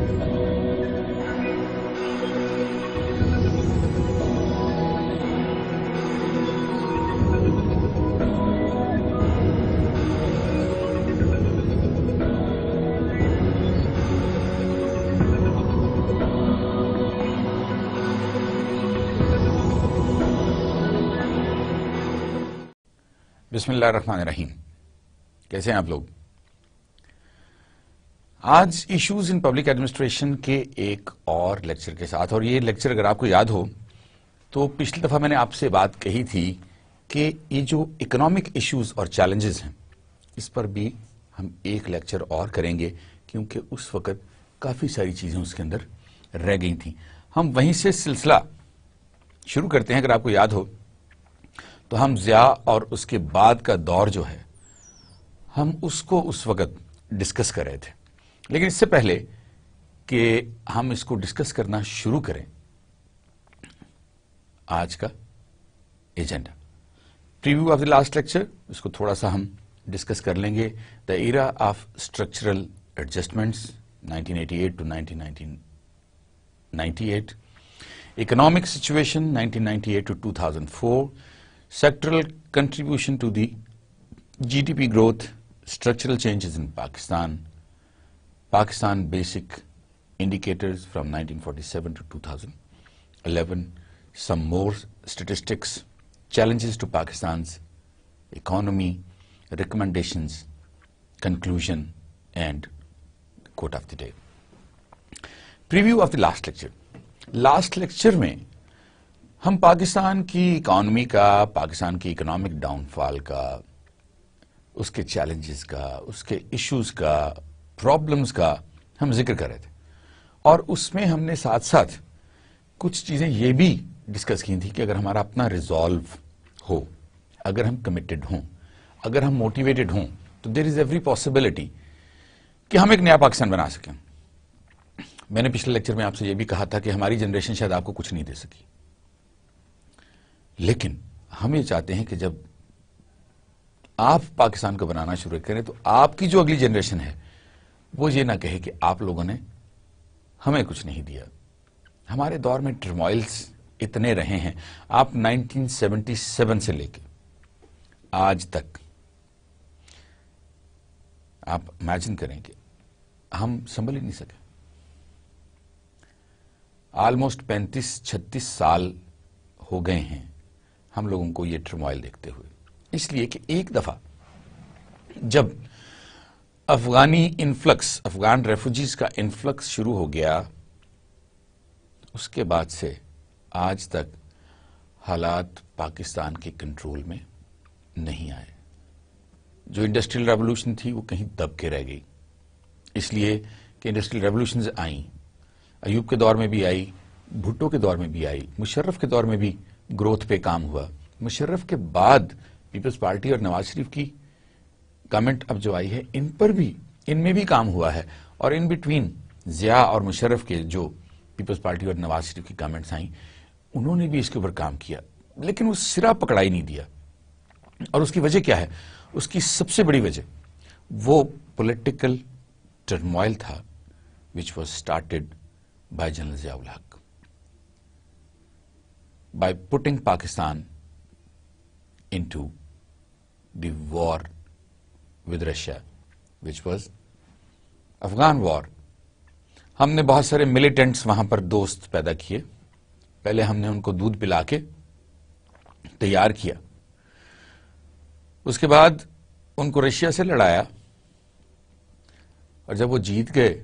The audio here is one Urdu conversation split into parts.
بسم اللہ الرحمن الرحیم. کیسے ہیں آپ لوگ؟ آج ایشوز ان پبلک ایڈمنسٹریشن کے ایک اور لیکچر کے ساتھ، اور یہ لیکچر اگر آپ کو یاد ہو تو پچھلی دفعہ میں نے آپ سے بات کہی تھی کہ یہ جو اکنامک ایشوز اور چیلنجز ہیں اس پر بھی ہم ایک لیکچر اور کریں گے، کیونکہ اس وقت کافی ساری چیزیں اس کے اندر رہ گئی تھیں. ہم وہیں سے سلسلہ شروع کرتے ہیں. اگر آپ کو یاد ہو تو ہم ضیاء اور اس کے بعد کا دور جو ہے ہم اس کو اس وقت ڈسکس کر رہے تھے. لیکن اس سے پہلے کہ ہم اس کو ڈسکس کرنا شروع کریں، آج کا agenda preview of the last lecture, اس کو تھوڑا سا ہم ڈسکس کر لیں گے. The era of structural adjustments 1988 to 1998، economic situation 1998 to 2004، sectoral contribution to the GDP growth, structural changes in Pakistan, Pakistan basic indicators from 1947 to 2011, some more statistics, challenges to Pakistan's economy, recommendations, conclusion, and quote of the day. Preview of the last lecture. Last lecture میں ہم پاکستان کی اکانومی کا، پاکستان کی اکنامک ڈاؤن فال کا، اس کے چیلنجز کا، اس کے ایشوز کا، پرابلمز کا ہم ذکر کر رہے تھے. اور اس میں ہم نے ساتھ ساتھ کچھ چیزیں یہ بھی ڈسکس کی تھی کہ اگر ہمارا اپنا ریزالو ہو، اگر ہم کمیٹڈ ہوں، اگر ہم موٹیویٹڈ ہوں، تو دیر از ایوری پاسبلٹی کہ ہم ایک نیا پاکستان بنا سکیں. میں نے پچھلے لیکچر میں آپ سے یہ بھی کہا تھا کہ ہماری جنریشن شاید آپ کو کچھ نہیں دے سکی، لیکن ہم یہ چاہتے ہیں کہ جب آپ پاکستان کو بنانا شروع کریں تو آپ کی جو اگلی جنریشن ہے وہ یہ نہ کہے کہ آپ لوگوں نے ہمیں کچھ نہیں دیا. ہمارے دور میں ٹرموائلز اتنے رہے ہیں. آپ 1977 سے لے کے آج تک آپ امیجن کریں کہ ہم سنبھل ہی نہیں سکے. آلموسٹ 35-36 سال ہو گئے ہیں ہم لوگوں کو یہ ٹرموائل دیکھتے ہوئے. اس لیے کہ ایک دفعہ جب افغانی انفلکس، افغان ریفوجیز کا انفلکس شروع ہو گیا، اس کے بعد سے آج تک حالات پاکستان کے کنٹرول میں نہیں آئے. جو انڈسٹریل ریولوشن تھی وہ کہیں دب کے رہ گئی، اس لیے کہ انڈسٹریل ریولوشنز آئیں، ایوب کے دور میں بھی آئی، بھٹو کے دور میں بھی آئی، مشرف کے دور میں بھی گروتھ پہ کام ہوا. مشرف کے بعد پیپلز پارٹی اور نواز شریف کی گورنمنٹ اب جو آئی ہے، ان پر بھی، ان میں بھی کام ہوا ہے. اور ان بٹوین ضیاء اور مشرف کے جو پیپلز پارٹی اور نواز شریف کی گورنمنٹس آئیں، انہوں نے بھی اس کے اوپر کام کیا، لیکن وہ سرا پکڑائی نہیں دیا. اور اس کی وجہ کیا ہے؟ اس کی سب سے بڑی وجہ وہ پولیٹیکل ٹرموائل تھا which was started by General Zia-ul Haq, by putting Pakistan into the war with Russia, which was Afghan war. ہم نے بہت سارے ملیٹنٹس وہاں پر دوست پیدا کیے. پہلے ہم نے ان کو دودھ پلا کے تیار کیا، اس کے بعد ان کو رشیا سے لڑایا، اور جب وہ جیت گئے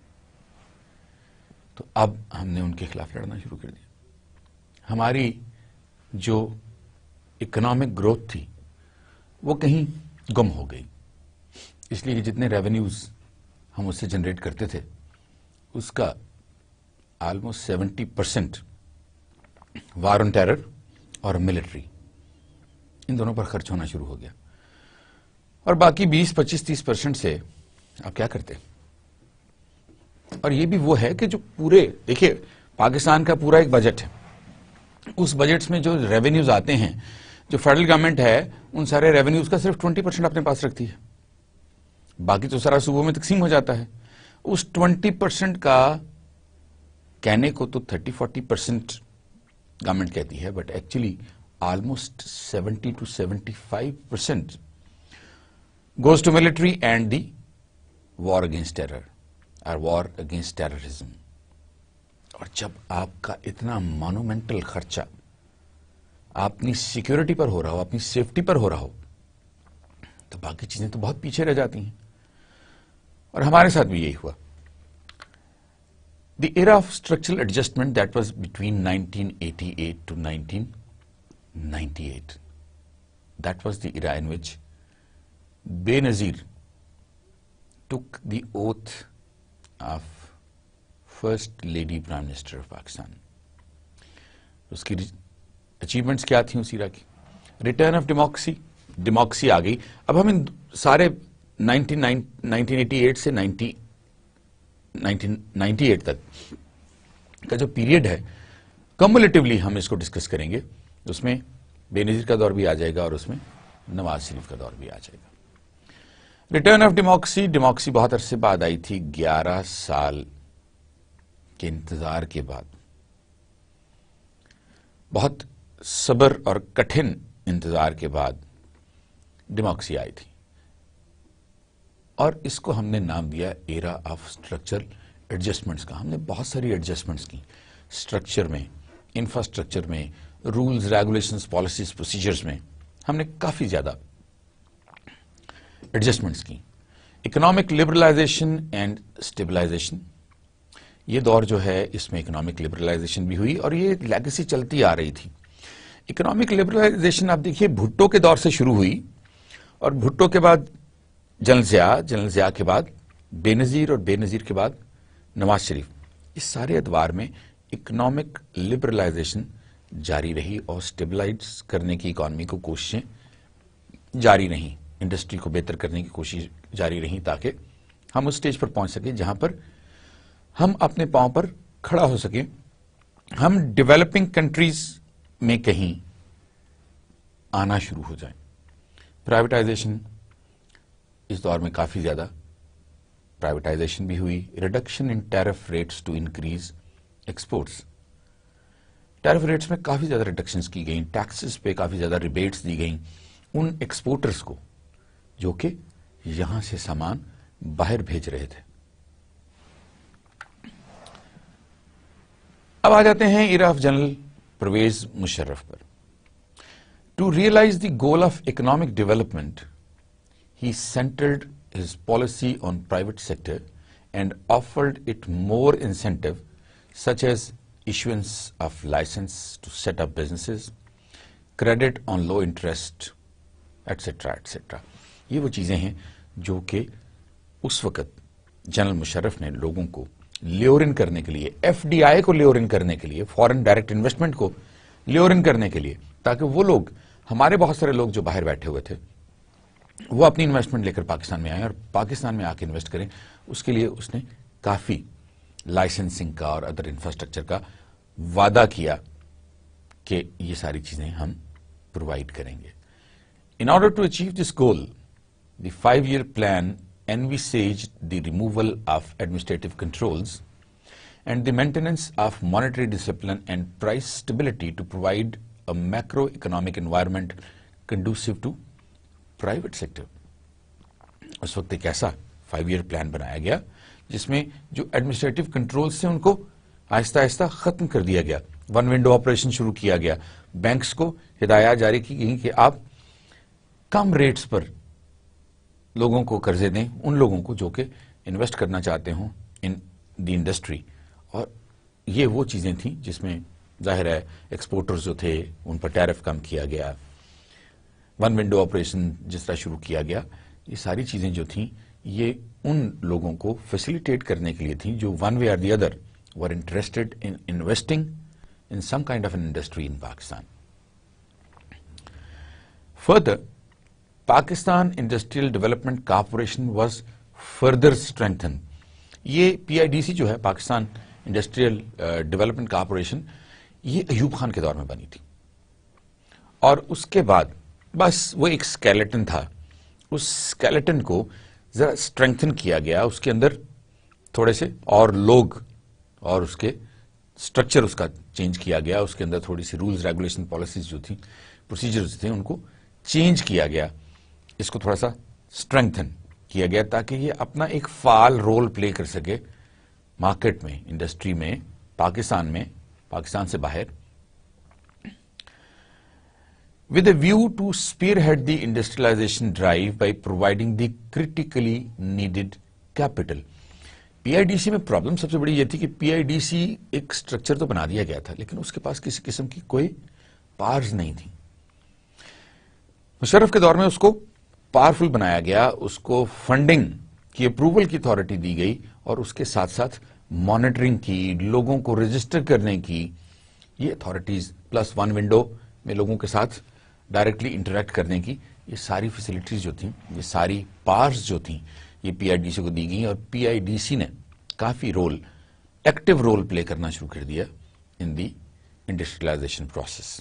تو اب ہم نے ان کے خلاف لڑنا شروع کر دیا. ہماری جو اکنامک گروتھ تھی وہ کہیں گم ہو گئی، اس لیے کہ جتنے ریونیوز ہم اس سے جنریٹ کرتے تھے اس کا آلموسٹ 70% وار آن ٹیرر اور ملٹری، ان دونوں پر خرچ ہونا شروع ہو گیا. اور باقی 20-25-30% سے آپ کیا کرتے؟ اور یہ بھی وہ ہے کہ جو پورے، دیکھیے پاکستان کا پورا ایک بجٹ ہے، اس بجٹ میں جو ریونیوز آتے ہیں، جو فیڈرل گورنمنٹ ہے ان سارے ریونیوز کا صرف 20% اپنے پاس رکھتی ہے، باقی تو سارا صوبوں میں تقسیم ہو جاتا ہے. اس 20% کا کہنے کو تو 30-40% گورنمنٹ کہتی ہے, but actually almost 70 to 75% goes to military and the war against terror or war against terrorism. اور جب آپ کا اتنا مانومنٹل خرچہ اپنی سیکیورٹی پر ہو رہا ہو, اپنی سیفٹی پر ہو رہا ہو, تو باقی چیزیں تو بہت پیچھے رہ جاتی ہیں. اور ہمارے ساتھ بھی یہی ہوا. The era of structural adjustment that was between 1988 to 1998. That was the era in which Benazir took the oath of First Lady Prime Minister of Pakistan. اس کی اچیومنٹس کیا تھیں اس ایرا کی؟ ریٹرن آف ڈیموکریسی آ گئی. اب ہم ان سارے 1988 سے 1998 تک کا جو پیریڈ ہے کمولیٹیولی ہم اس کو ڈسکس کریں گے. اس میں بے نظیر کا دور بھی آ جائے گا اور اس میں نواز شریف کا دور بھی آ جائے گا. ریٹرن آف ڈیموکریسی بہت عرصے بعد آئی تھی. 11 سال کے انتظار کے بعد, بہت صبر اور کٹھن انتظار کے بعد ڈیموکریسی آئی تھی, اور اس کو ہم نے نام دیا ایرا آف اسٹرکچرل ایڈجسٹمنٹس کا. ہم نے بہت ساری ایڈجسٹمنٹس کی اسٹرکچر میں, انفراسٹرکچر میں, رولز, ریگولیشنز, پالیسیز, پروسیجرز میں ہم نے کافی زیادہ ایڈجسٹمنٹس کی. اکنامک لبرلائزیشن اینڈ اسٹیبلائزیشن, یہ دور جو ہے اس میں اکنامک لبرلائزیشن بھی ہوئی اور یہ لیگیسی چلتی آ رہی تھی. اکنامک لبرلائزیشن آپ دیکھیے بھٹو کے دور سے شروع ہوئی, اور بھٹو کے بعد جنرل ضیاء کے بعد بے نظیر, اور بے نظیر کے بعد نواز شریف. اس سارے ادوار میں اکنامک لبرلائزیشن جاری رہی اور اسٹیبلائز کرنے کی اکانومی کو کوششیں جاری رہیں, انڈسٹری کو بہتر کرنے کی کوشش جاری رہیں, تاکہ ہم اس سٹیج پر پہنچ سکیں جہاں پر ہم اپنے پاؤں پر کھڑا ہو سکیں. ہم ڈیولپنگ کنٹریز میں کہیں آنا شروع ہو جائیں. پرائیویٹائزیشن, اس دور میں کافی زیادہ پرائیویٹائزیشن بھی ہوئی. Reduction in tariff rates to increase exports, tariff rates میں کافی زیادہ ریڈکشنز کی گئیں, ٹیکسز پہ کافی زیادہ ریبیٹس دی گئیں ان ایکسپورٹرز کو جو کہ یہاں سے سامان باہر بھیج رہے تھے. اب آ جاتے ہیں era of General Pervez Musharraf پر. To realise the goal of economic development, he centered his policy on private sector and offered it more incentive, such as issuance of license to set up businesses, credit on low interest, etc. etc. یہ وہ چیزیں ہیں جو کہ اس وقت جنرل مشرف نے لوگوں کو لیورن کرنے کے لیے, ایف ڈی آئی کو لیورن کرنے کے لیے, فورن ڈائریکٹ انویسٹمنٹ کو لیورن کرنے کے لیے, تاکہ وہ لوگ, ہمارے بہت سارے لوگ جو باہر بیٹھے ہوئے تھے, وہ اپنی انویسٹمنٹ لے کر پاکستان میں آئیں اور پاکستان میں آ کے انویسٹ کریں. اس کے لیے اس نے کافی لائسنسنگ کا اور ادر انفراسٹرکچر کا وعدہ کیا کہ یہ ساری چیزیں ہم پرووائڈ کریں گے. In order to achieve this goal, the 5-year plan envisaged the removal of administrative controls and the maintenance of monetary discipline and price stability to provide a macroeconomic environment conducive to private sector. اس وقت ایک ایسا 5-year plan بنایا گیا جس میں جو ایڈمنسٹریٹو کنٹرول سے ان کو آہستہ آہستہ ختم کر دیا گیا. ون ونڈو آپریشن شروع کیا گیا. بینکس کو ہدایات جاری کی گئی کہ آپ کم ریٹس پر لوگوں کو قرضے دیں, ان لوگوں کو جو کہ انویسٹ کرنا چاہتے ہوں ان دی انڈسٹری. اور یہ وہ چیزیں تھیں جس میں ظاہر ہے ایکسپورٹرز جو تھے ان پر ٹیرف کم کیا گیا, ون ونڈو آپریشن جس طرح شروع کیا گیا. یہ ساری چیزیں جو تھیں یہ ان لوگوں کو فیسیلیٹیٹ کرنے کے لیے تھیں جو one way or the other were interested in investing in some kind of an industry in Pakistan. Further, Pakistan industrial development corporation was further strengthen. یہ پی آئی ڈی سی جو ہے, پاکستان انڈسٹریل ڈیولپمنٹ کارپوریشن, یہ ایوب خان کے دور میں بنی تھی, اور اس کے بعد بس وہ ایک اسکیلیٹن تھا. اس اسکیلیٹن کو ذرا اسٹرینتھن کیا گیا, اس کے اندر تھوڑے سے اور لوگ اور اس کے اسٹرکچر اس کا چینج کیا گیا، اس کے اندر تھوڑی سی رولز ریگولیشن پالیسیز جو تھیں، پروسیجرز تھے، ان کو چینج کیا گیا، اس کو تھوڑا سا اسٹرینگتھن کیا گیا تاکہ یہ اپنا ایک فعال رول پلے کر سکے مارکیٹ میں، انڈسٹری میں، پاکستان سے باہر. With a view to spearhead the industrialization drive by providing the critically needed capital. P I D C میں پرابلم سب سے بڑی یہ تھی کہ پی آئی ڈی سی ایک سٹرکچر تو بنا دیا گیا تھا لیکن اس کے پاس کسی قسم کی کوئی پاورز نہیں تھی. مشرف کے دور میں اس کو پاورفل بنایا گیا، اس کو فنڈنگ کی اپروول کی اتھارٹی دی گئی اور اس کے ساتھ ساتھ مانیٹرنگ کی، لوگوں کو رجسٹر کرنے کی یہ اتھارٹیز، پلس ون ونڈو میں لوگوں کے ساتھ ڈائریکٹلی انٹریکٹ کرنے کی یہ ساری فیسلٹیز جو تھیں، یہ ساری پاورز جو تھیں، یہ پی آئی ڈی سی کو دی گئی اور پی آئی ڈی سی نے کافی ایکٹیو رول پلے کرنا شروع کر دیا in the industrialisation process.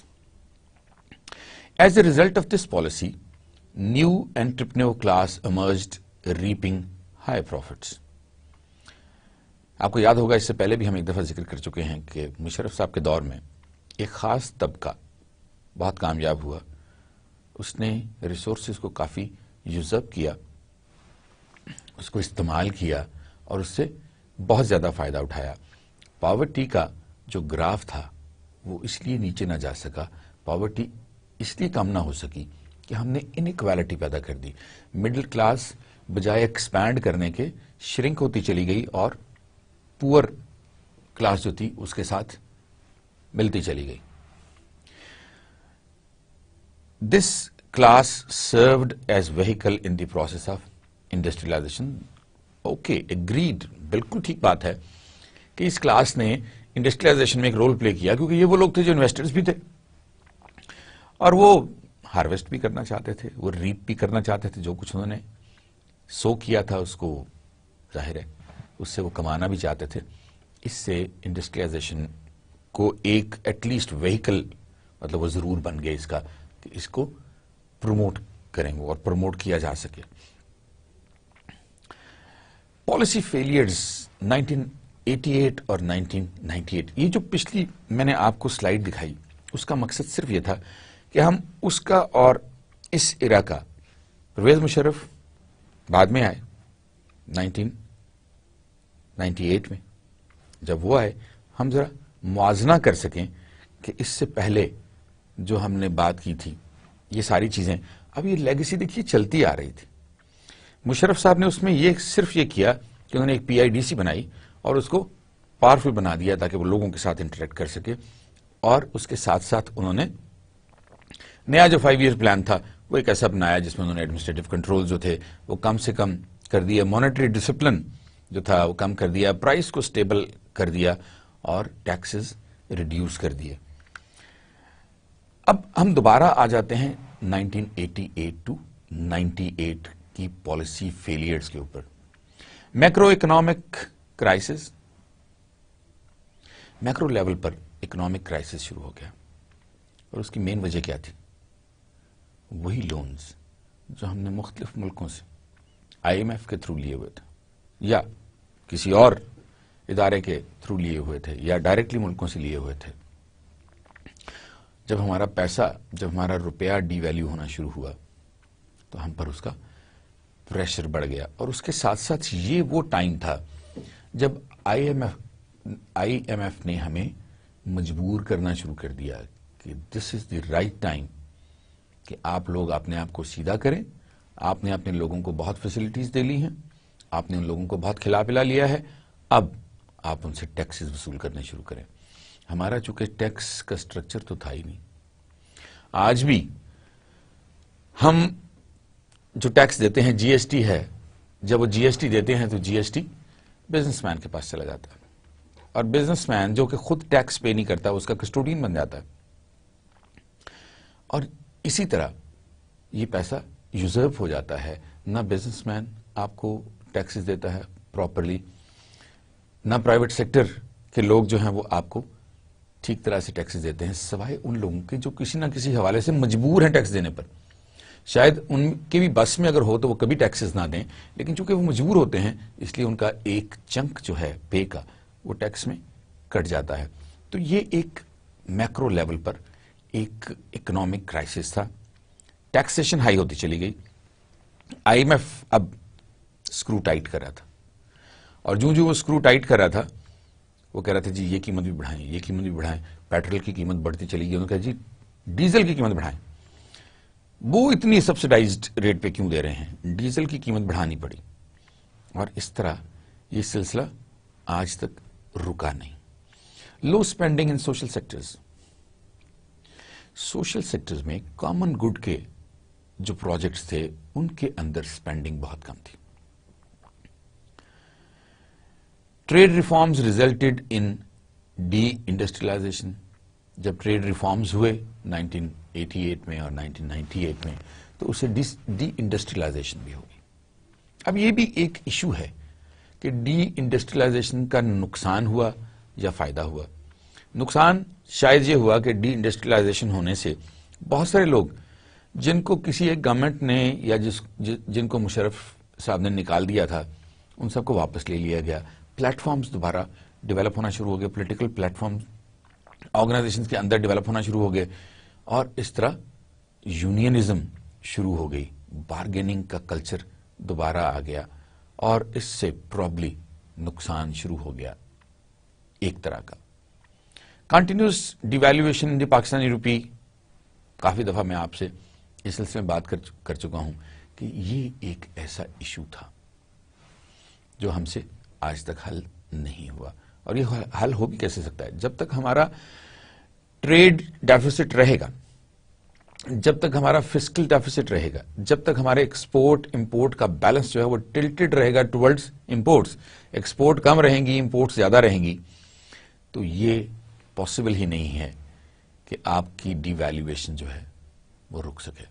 As a result of this policy, new entrepreneur class emerged, reaping high profits. آپ کو یاد ہوگا اس سے پہلے بھی ہم ایک دفعہ ذکر کر چکے ہیں کہ مشرف صاحب کے دور میں ایک خاص طبقہ بہت کامیاب ہوا، اس نے ریسورسز کو کافی یوز اپ کیا، اس کو استعمال کیا اور اس سے بہت زیادہ فائدہ اٹھایا. پاورٹی کا جو گراف تھا وہ اس لیے نیچے نہ جا سکا، پاورٹی اس لیے کم نہ ہو سکی کہ ہم نے انیکوالٹی پیدا کر دی. مڈل کلاس بجائے ایکسپینڈ کرنے کے شرنک ہوتی چلی گئی اور پور کلاس جو تھی اس کے ساتھ ملتی چلی گئی. This class served as vehicle in the process of industrialisation. Okay, agreed, بالکل ٹھیک بات ہے کہ اس کلاس نے انڈسٹریلائزیشن میں ایک رول پلے کیا کیونکہ یہ وہ لوگ تھے جو انویسٹرز بھی تھے اور وہ ہارویسٹ بھی کرنا چاہتے تھے، وہ ریپ بھی کرنا چاہتے تھے. جو کچھ انہوں نے سو کیا تھا اس کو ظاہر ہے اس سے وہ کمانا بھی چاہتے تھے. اس سے انڈسٹریلائزیشن کو ایک ایٹ لیسٹ ویہیکل مطلب وہ ضرور بن گیا اس کا کہ اس کو پروموٹ کریں گے اور پروموٹ کیا جا سکے. پالیسی فیلئرز 1988 اور 1998، یہ جو پچھلی میں نے آپ کو سلائیڈ دکھائی اس کا مقصد صرف یہ تھا کہ ہم اس کا اور اس ایرا کا، پرویز مشرف بعد میں آئے 1998 میں، جب وہ آئے ہم ذرا موازنہ کر سکیں کہ اس سے پہلے جو ہم نے بات کی تھی یہ ساری چیزیں، اب یہ لیگیسی دیکھیے چلتی آ رہی تھی. مشرف صاحب نے اس میں یہ صرف یہ کیا کہ انہوں نے ایک پی آئی ڈی سی بنائی اور اس کو پاورفل بنا دیا تاکہ وہ لوگوں کے ساتھ انٹریکٹ کر سکے، اور اس کے ساتھ ساتھ انہوں نے نیا جو 5 ایئر پلان تھا وہ ایک ایسا بنایا جس میں انہوں نے ایڈمنسٹریٹو کنٹرول جو تھے وہ کم سے کم کر دیا، مانیٹری ڈسپلن جو تھا وہ کم کر دیا، پرائس کو سٹیبل کر دیا اور ٹیکسز ریڈیوس کر دیے. اب ہم دوبارہ آ جاتے ہیں 1988 ٹو 98 کی پالیسی فیلئرز کے اوپر. Macro economic crisis, macro level پر اکنامک کرائسس شروع ہو گیا اور اس کی مین وجہ کیا تھی؟ وہی لونز جو ہم نے مختلف ملکوں سے آئی ایم ایف کے تھرو لیے ہوئے تھے یا کسی اور ادارے کے تھرو لیے ہوئے تھے یا ڈائریکٹلی ملکوں سے لیے ہوئے تھے. جب ہمارا پیسہ، جب ہمارا روپیہ ڈی ویلیو ہونا شروع ہوا تو ہم پر اس کا پریشر بڑھ گیا، اور اس کے ساتھ ساتھ یہ وہ ٹائم تھا جب آئی ایم ایف نے ہمیں مجبور کرنا شروع کر دیا کہ دس از دی رائٹ ٹائم کہ آپ لوگ اپنے آپ کو سیدھا کریں. آپ نے اپنے لوگوں کو بہت فیسلٹیز دے لی ہیں، آپ نے ان لوگوں کو بہت کھلا پلا لیا ہے، اب آپ ان سے ٹیکسز وصول کرنے شروع کریں. ہمارا چونکہ ٹیکس کا سٹرکچر تو تھا ہی نہیں. آج بھی ہم جو ٹیکس دیتے ہیں جی ایس ٹی ہے، جب وہ جی ایس ٹی دیتے ہیں تو G S T businessman کے پاس چلا جاتا ہے اور بزنس مین جو کہ خود ٹیکس پے نہیں کرتا اس کا کسٹوڈین بن جاتا ہے، اور اسی طرح یہ پیسہ یوزرف ہو جاتا ہے. نہ بزنس مین آپ کو ٹیکسز دیتا ہے پراپرلی، نہ پرائیویٹ سیکٹر کے لوگ جو ہیں وہ آپ کو ٹھیک طرح سے ٹیکسز دیتے ہیں، سوائے ان لوگوں کے جو کسی نہ کسی حوالے سے مجبور ہیں ٹیکس دینے پر. شاید ان کے بھی بس میں اگر ہو تو وہ کبھی ٹیکسز نہ دیں، لیکن چونکہ وہ مجبور ہوتے ہیں اس لیے ان کا ایک چنک جو ہے پے کا وہ ٹیکس میں کٹ جاتا ہے. تو یہ ایک میکرو لیول پر ایک اکنامک کرائسس تھا. ٹیکسیشن ہائی ہوتی چلی گئی. آئی ایم ایف اب اسکرو ٹائٹ کر رہا تھا، اور جو وہ اسکرو ٹائٹ کر رہا تھا وہ کہہ رہا تھا جی یہ قیمت بھی بڑھائیں، یہ قیمت بھی بڑھائیں. پیٹرول کی قیمت بڑھتی چلی گئی، انہوں نے کہا جی ڈیزل کی قیمت بڑھائیں. وہ اتنی سبسڈائزڈ ریٹ پہ کیوں دے رہے ہیں؟ ڈیزل کی قیمت بڑھانی پڑی، اور اس طرح یہ سلسلہ آج تک رکا نہیں. Low spending in social sectors. Social sectors میں کامن گڈ کے جو پروجیکٹس تھے ان کے اندر اسپینڈنگ بہت کم تھی. Trade reforms resulted in de industrialisation. جب ٹریڈ ریفارمز ہوئے 1988 میں اور 1998 میں تو اسے ڈی انڈسٹریلائزیشن بھی ہوگی. اب یہ بھی ایک ایشو ہے کہ ڈی انڈسٹریلائزیشن کا نقصان ہوا یا فائدہ ہوا. نقصان شاید یہ ہوا کہ ڈی انڈسٹریلائزیشن ہونے سے بہت سارے لوگ جن کو کسی ایک گورنمنٹ نے یا جن کو مشرف صاحب نے نکال دیا تھا ان سب کو واپس لے لیا گیا. پلیٹ فارمز دوبارہ ڈیولپ ہونا شروع ہو گئے، پولیٹیکل پلیٹ فارمز آرگنائزیشنز کے اندر ڈیولپ ہونا شروع ہو گئے، اور اس طرح یونینزم شروع ہو گئی. بارگیننگ کا کلچر دوبارہ آ گیا، اور اس سے پرابلی نقصان شروع ہو گیا ایک طرح کا. Continuous devaluation in the Pakistani rupee. کافی دفعہ میں آپ سے اس سلسلے میں بات کر چکا ہوں کہ یہ ایک ایسا ایشو تھا جو ہم سے آج تک حل نہیں ہوا. اور یہ حل ہو بھی کیسے سکتا ہے؟ جب تک ہمارا ٹریڈ ڈیفیسٹ رہے گا، جب تک ہمارا فسکل ڈیفیسٹ رہے گا، جب تک ہمارے ایکسپورٹ امپورٹ کا بیلنس جو ہے وہ ٹلٹڈ رہے گا ٹورڈز امپورٹس، ایکسپورٹ کم رہیں گی امپورٹس زیادہ رہیں گی، تو یہ پاسبل ہی نہیں ہے کہ آپ کی ڈی ویلیویشن جو ہے وہ رک سکے.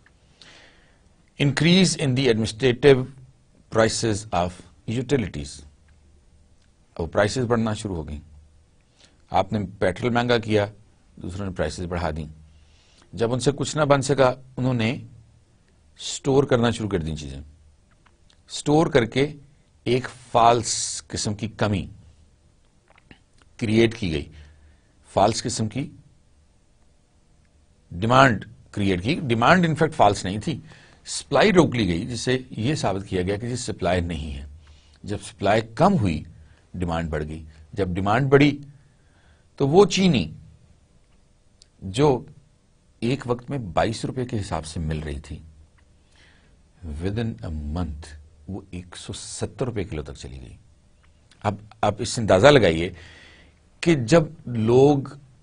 Increase in the administrative prices of utilities. وہ پرائسز بڑھنا شروع ہو گئیں. آپ نے پیٹرول مہنگا کیا، دوسروں نے پرائسز بڑھا دیں. جب ان سے کچھ نہ بن سکا انہوں نے سٹور کرنا شروع کر دیں چیزیں. سٹور کر کے ایک فالس قسم کی کمی کریٹ کی گئی، فالس قسم کی ڈیمانڈ کریٹ کی. ڈیمانڈ انفیکٹ فالس نہیں تھی، سپلائی روک لی گئی، جس سے یہ ثابت کیا گیا کہ سپلائی نہیں ہے. جب سپلائی کم ہوئی ڈیمانڈ بڑھ گئی. جب ڈیمانڈ بڑھی تو وہ چینی جو ایک وقت میں 22 روپے کے حساب سے مل رہی تھی، ود ان اے منتھ وہ 170 روپے کلو تک چلی گئی. اب آپ اس سے اندازہ لگائیے کہ جب لوگ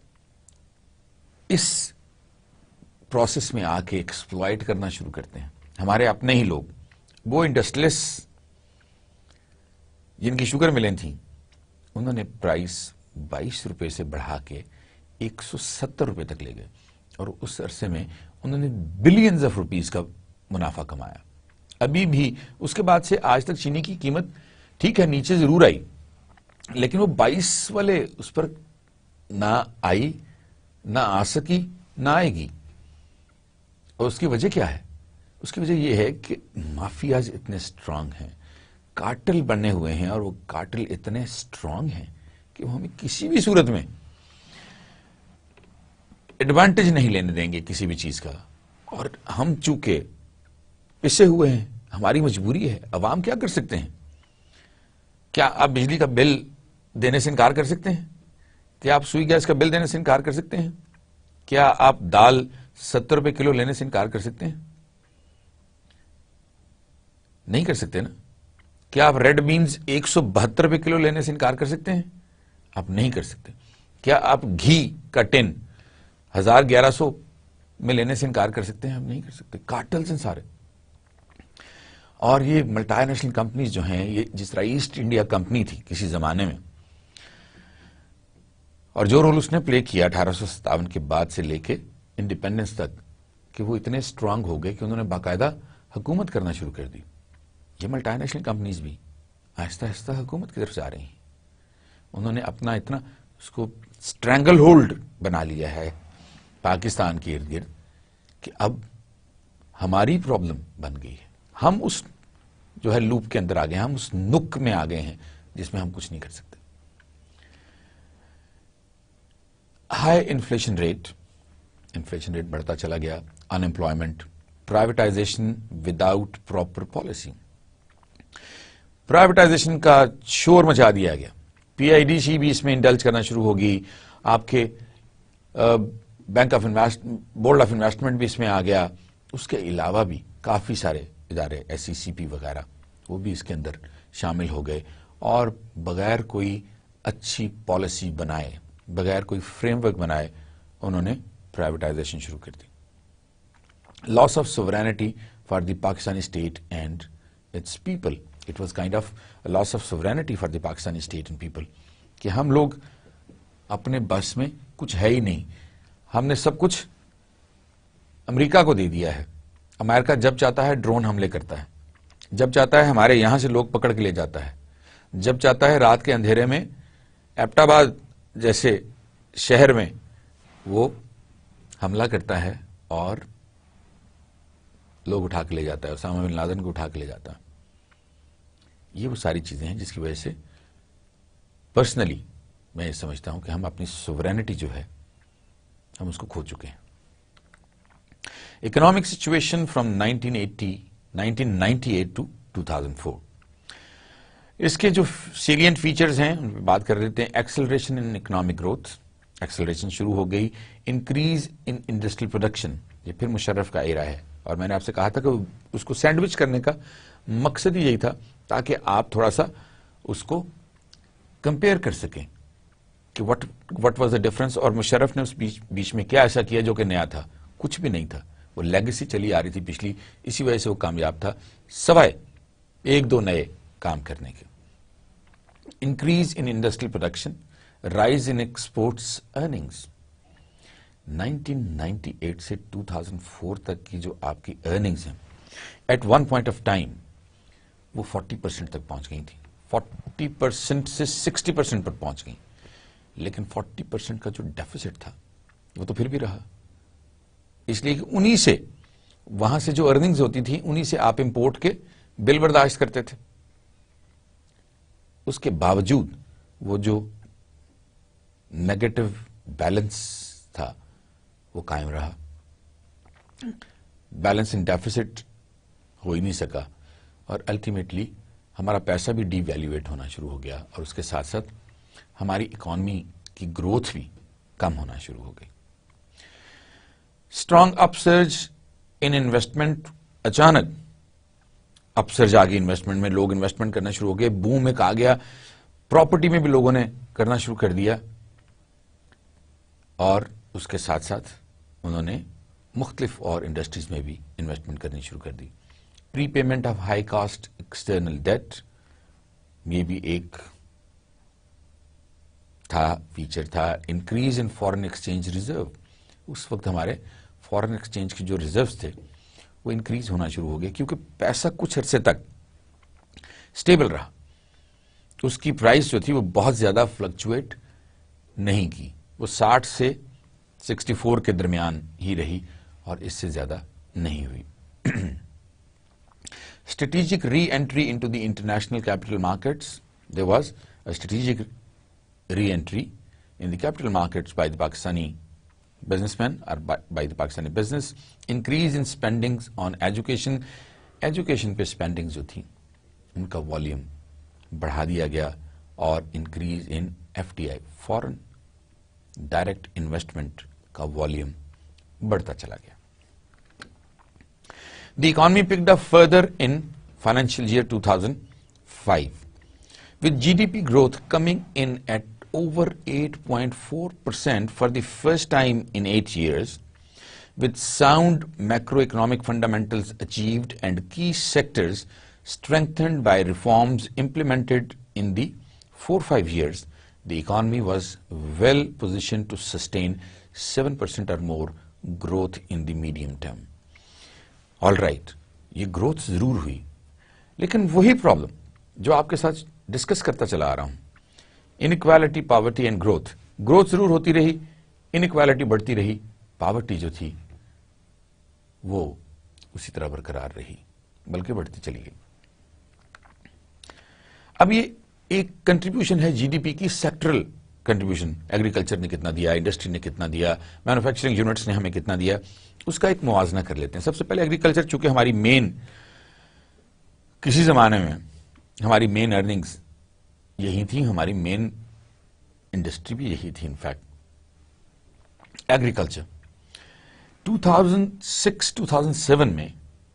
اس پروسیس میں آ کے ایکسپلائٹ کرنا شروع کرتے ہیں، ہمارے اپنے ہی لوگ، وہ انڈسٹریلس جن کی شوگر ملیں تھیں، انہوں نے پرائس 22 روپے سے بڑھا کے 170 روپے تک لے گئے، اور اس عرصے میں انہوں نے بلینز آف روپیز کا منافع کمایا. ابھی بھی اس کے بعد سے آج تک چینی کی قیمت ٹھیک ہے نیچے ضرور آئی، لیکن وہ 22 والے اس پر نہ آئی، نہ آ سکی، نہ آئے گی. اور اس کی وجہ کیا ہے؟ اس کی وجہ یہ ہے کہ مافیاز اتنے سٹرانگ ہیں، کارٹل بنے ہوئے ہیں، اور وہ کارٹل اتنے سٹرانگ ہیں کہ وہ ہمیں کسی بھی صورت میں ایڈوانٹیج نہیں لینے دیں گے کسی بھی چیز کا. اور ہم چونکہ پسے ہوئے ہیں، ہماری مجبوری ہے. عوام کیا کر سکتے ہیں؟ کیا آپ بجلی کا بل دینے سے انکار کر سکتے ہیں؟ کیا آپ سوئی گیس کا بل دینے سے انکار کر سکتے ہیں؟ کیا آپ دال 70 روپے کلو لینے سے انکار کر سکتے ہیں؟ نہیں کر سکتے نا. کیا آپ ریڈ بینز 172 روپے کلو لینے سے انکار کر سکتے ہیں؟ آپ نہیں کر سکتے. کیا آپ گھی کا ٹن 1100 میں لینے سے انکار کر سکتے ہیں؟ آپ نہیں کر سکتے. کارٹلز ہیں سارے. اور یہ ملٹی نیشنل کمپنیز جو ہیں، یہ جس طرح ایسٹ انڈیا کمپنی تھی کسی زمانے میں، اور جو رول اس نے پلے کیا 1857 کے بعد سے لے کے انڈیپینڈنس تک، کہ وہ اتنے سٹرانگ ہو گئے کہ انہوں نے باقاعدہ حکومت کرنا شروع کر دی. یہ ملٹی نیشنل کمپنیز بھی آہستہ آہستہ حکومت کی طرف جا رہی ہیں. انہوں نے اپنا اتنا اس کو سٹرینگل ہولڈ بنا لیا ہے پاکستان کے ارد گرد کہ اب ہماری پرابلم بن گئی ہے. ہم اس جو ہے لوپ کے اندر آ گئے ہیں, ہم اس نک میں آ گئے ہیں جس میں ہم کچھ نہیں کر سکتے. ہائی انفلیشن ریٹ بڑھتا چلا گیا, unemployment, privatisation without proper policy. Privatisation کا شور مچا دیا گیا, پی آئی ڈی سی بھی اس میں انڈلج کرنا شروع ہوگی, آپ کے بورڈ آف انویسٹمنٹ بھی اس میں آ گیا, اس کے علاوہ بھی کافی سارے ادارے ایس ای سی پی وغیرہ وہ بھی اس کے اندر شامل ہو گئے, اور بغیر کوئی اچھی پالیسی بنائے, بغیر کوئی فریم ورک بنائے, انہوں نے پرائیویٹائزیشن شروع کر دی. Loss of sovereignty for the Pakistani state and its people. It was kind of loss of sovereignty for the Pakistani state and people, کہ ہم لوگ اپنے بس میں کچھ ہے ہی نہیں, ہم نے سب کچھ امریکہ کو دے دیا ہے. امریکہ جب چاہتا ہے ڈرون حملے کرتا ہے, جب چاہتا ہے ہمارے یہاں سے لوگ پکڑ کے لے جاتا ہے, جب چاہتا ہے رات کے اندھیرے میں ایبٹ آباد جیسے شہر میں وہ حملہ کرتا ہے اور لوگ اٹھا کے لے جاتا ہے, اسامہ بن لادن کو اٹھا کے لے جاتا ہے. یہ وہ ساری چیزیں ہیں جس کی وجہ سے پرسنلی میں یہ سمجھتا ہوں کہ ہم اپنی سوورینٹی جو ہے ہم اس کو کھو چکے ہیں. Economic situation from 1998 to 2004. اس کے جو سیلینٹ فیچرز ہیں ان پہ بات کر لیتے ہیں. Acceleration in economic growth, acceleration شروع ہو گئی. انکریز ان انڈسٹریل پروڈکشن, یہ پھر مشرف کا ایرا ہے, اور میں نے آپ سے کہا تھا کہ اس کو سینڈوچ کرنے کا مقصد ہی یہی تھا تاکہ آپ تھوڑا سا اس کو کمپیئر کر سکیں کہ وٹ واز دا ڈفرنس. اور مشرف نے اس بیچ میں کیا ایسا کیا جو کہ نیا تھا؟ کچھ بھی نہیں تھا, وہ لیگیسی چلی آ رہی تھی پچھلی, اسی وجہ سے وہ کامیاب تھا سوائے ایک دو نئے کام کرنے کے. Increase in industrial production, rise in exports earnings. 1998 سے 2004 تک کی جو آپ کی ارننگز ہیں at one point of time وہ 40% تک پہنچ گئی تھی, 40% سے 60% پر پہنچ گئی. لیکن 40% کا جو ڈیفیسٹ تھا وہ تو پھر بھی رہا, اس لیے کہ انہی سے, وہاں سے جو ارننگز ہوتی تھی انہی سے آپ امپورٹ کے بل برداشت کرتے تھے. اس کے باوجود وہ جو نیگیٹو بیلنس تھا وہ قائم رہا, بیلنس ان ڈیفیسٹ ہو ہی نہیں سکا, اور الٹیمیٹلی ہمارا پیسہ بھی ڈی ویلیویٹ ہونا شروع ہو گیا, اور اس کے ساتھ ساتھ ہماری اکانومی کی گروتھ بھی کم ہونا شروع ہو گئی. اسٹرانگ اپ سرج ان انویسٹمنٹ, اچانک اپ سرج آ گئی انویسٹمنٹ میں, لوگ انویسٹمنٹ کرنا شروع ہو گئے, بوم ایک آ گیا, پراپرٹی میں بھی لوگوں نے کرنا شروع کر دیا, اور اس کے ساتھ ساتھ انہوں نے مختلف اور انڈسٹریز میں بھی انویسٹمنٹ کرنی شروع کر دی. Prepayment of high cost external debt, یہ بھی ایک تھا, فیچر تھا. Increase in foreign exchange reserve, اس وقت ہمارے فارن ایکسچینج کے جو ریزروز تھے وہ انکریز ہونا شروع ہو گئے, کیونکہ پیسہ کچھ عرصے تک سٹیبل رہا, اس کی پرائس جو تھی وہ بہت زیادہ فلکچویٹ نہیں کی, وہ 60 سے 64 کے درمیان ہی رہی, اور اس سے زیادہ نہیں ہوئی. Strategic re-entry into the international capital markets. There was a strategic re-entry in the capital markets by the Pakistani businessmen or by the Pakistani business. Increase in spendings on education. Education پہ spendings جو تھی ان کا والیوم بڑھا دیا گیا, اور increase in F D I, foreign direct investment کا والیوم بڑھتا چلا گیا. The economy picked up further in financial year 2005, with GDP growth coming in at over 8.4% for the first time in 8 years, with sound macroeconomic fundamentals achieved and key sectors strengthened by reforms implemented in the 4-5 years. The economy was well positioned to sustain 7% or more growth in the medium term. All right, یہ گروتھ ضرور ہوئی, لیکن وہی پرابلم جو آپ کے ساتھ ڈسکس کرتا چلا آ رہا ہوں, inequality, poverty and growth. Growth ضرور ہوتی رہی, انکوالٹی بڑھتی رہی, پاورٹی جو تھی وہ اسی طرح برقرار رہی بلکہ بڑھتی چلی گئی. اب یہ ایک کنٹریبیوشن ہے جی ڈی پی کی سیکٹرل کنٹریبیوشن. ایگریکلچر نے کتنا دیا, انڈسٹری نے کتنا دیا, مینوفیکچرنگ یونٹس نے ہمیں کتنا دیا, اس کا ایک موازنہ کر لیتے ہیں. سب سے پہلے ایگریکلچر, چونکہ ہماری مین, کسی زمانے میں ہماری مین ارننگز یہی تھیں, ہماری مین انڈسٹری بھی یہی تھی. انفیکٹ ایگریکلچر 2006-2007 میں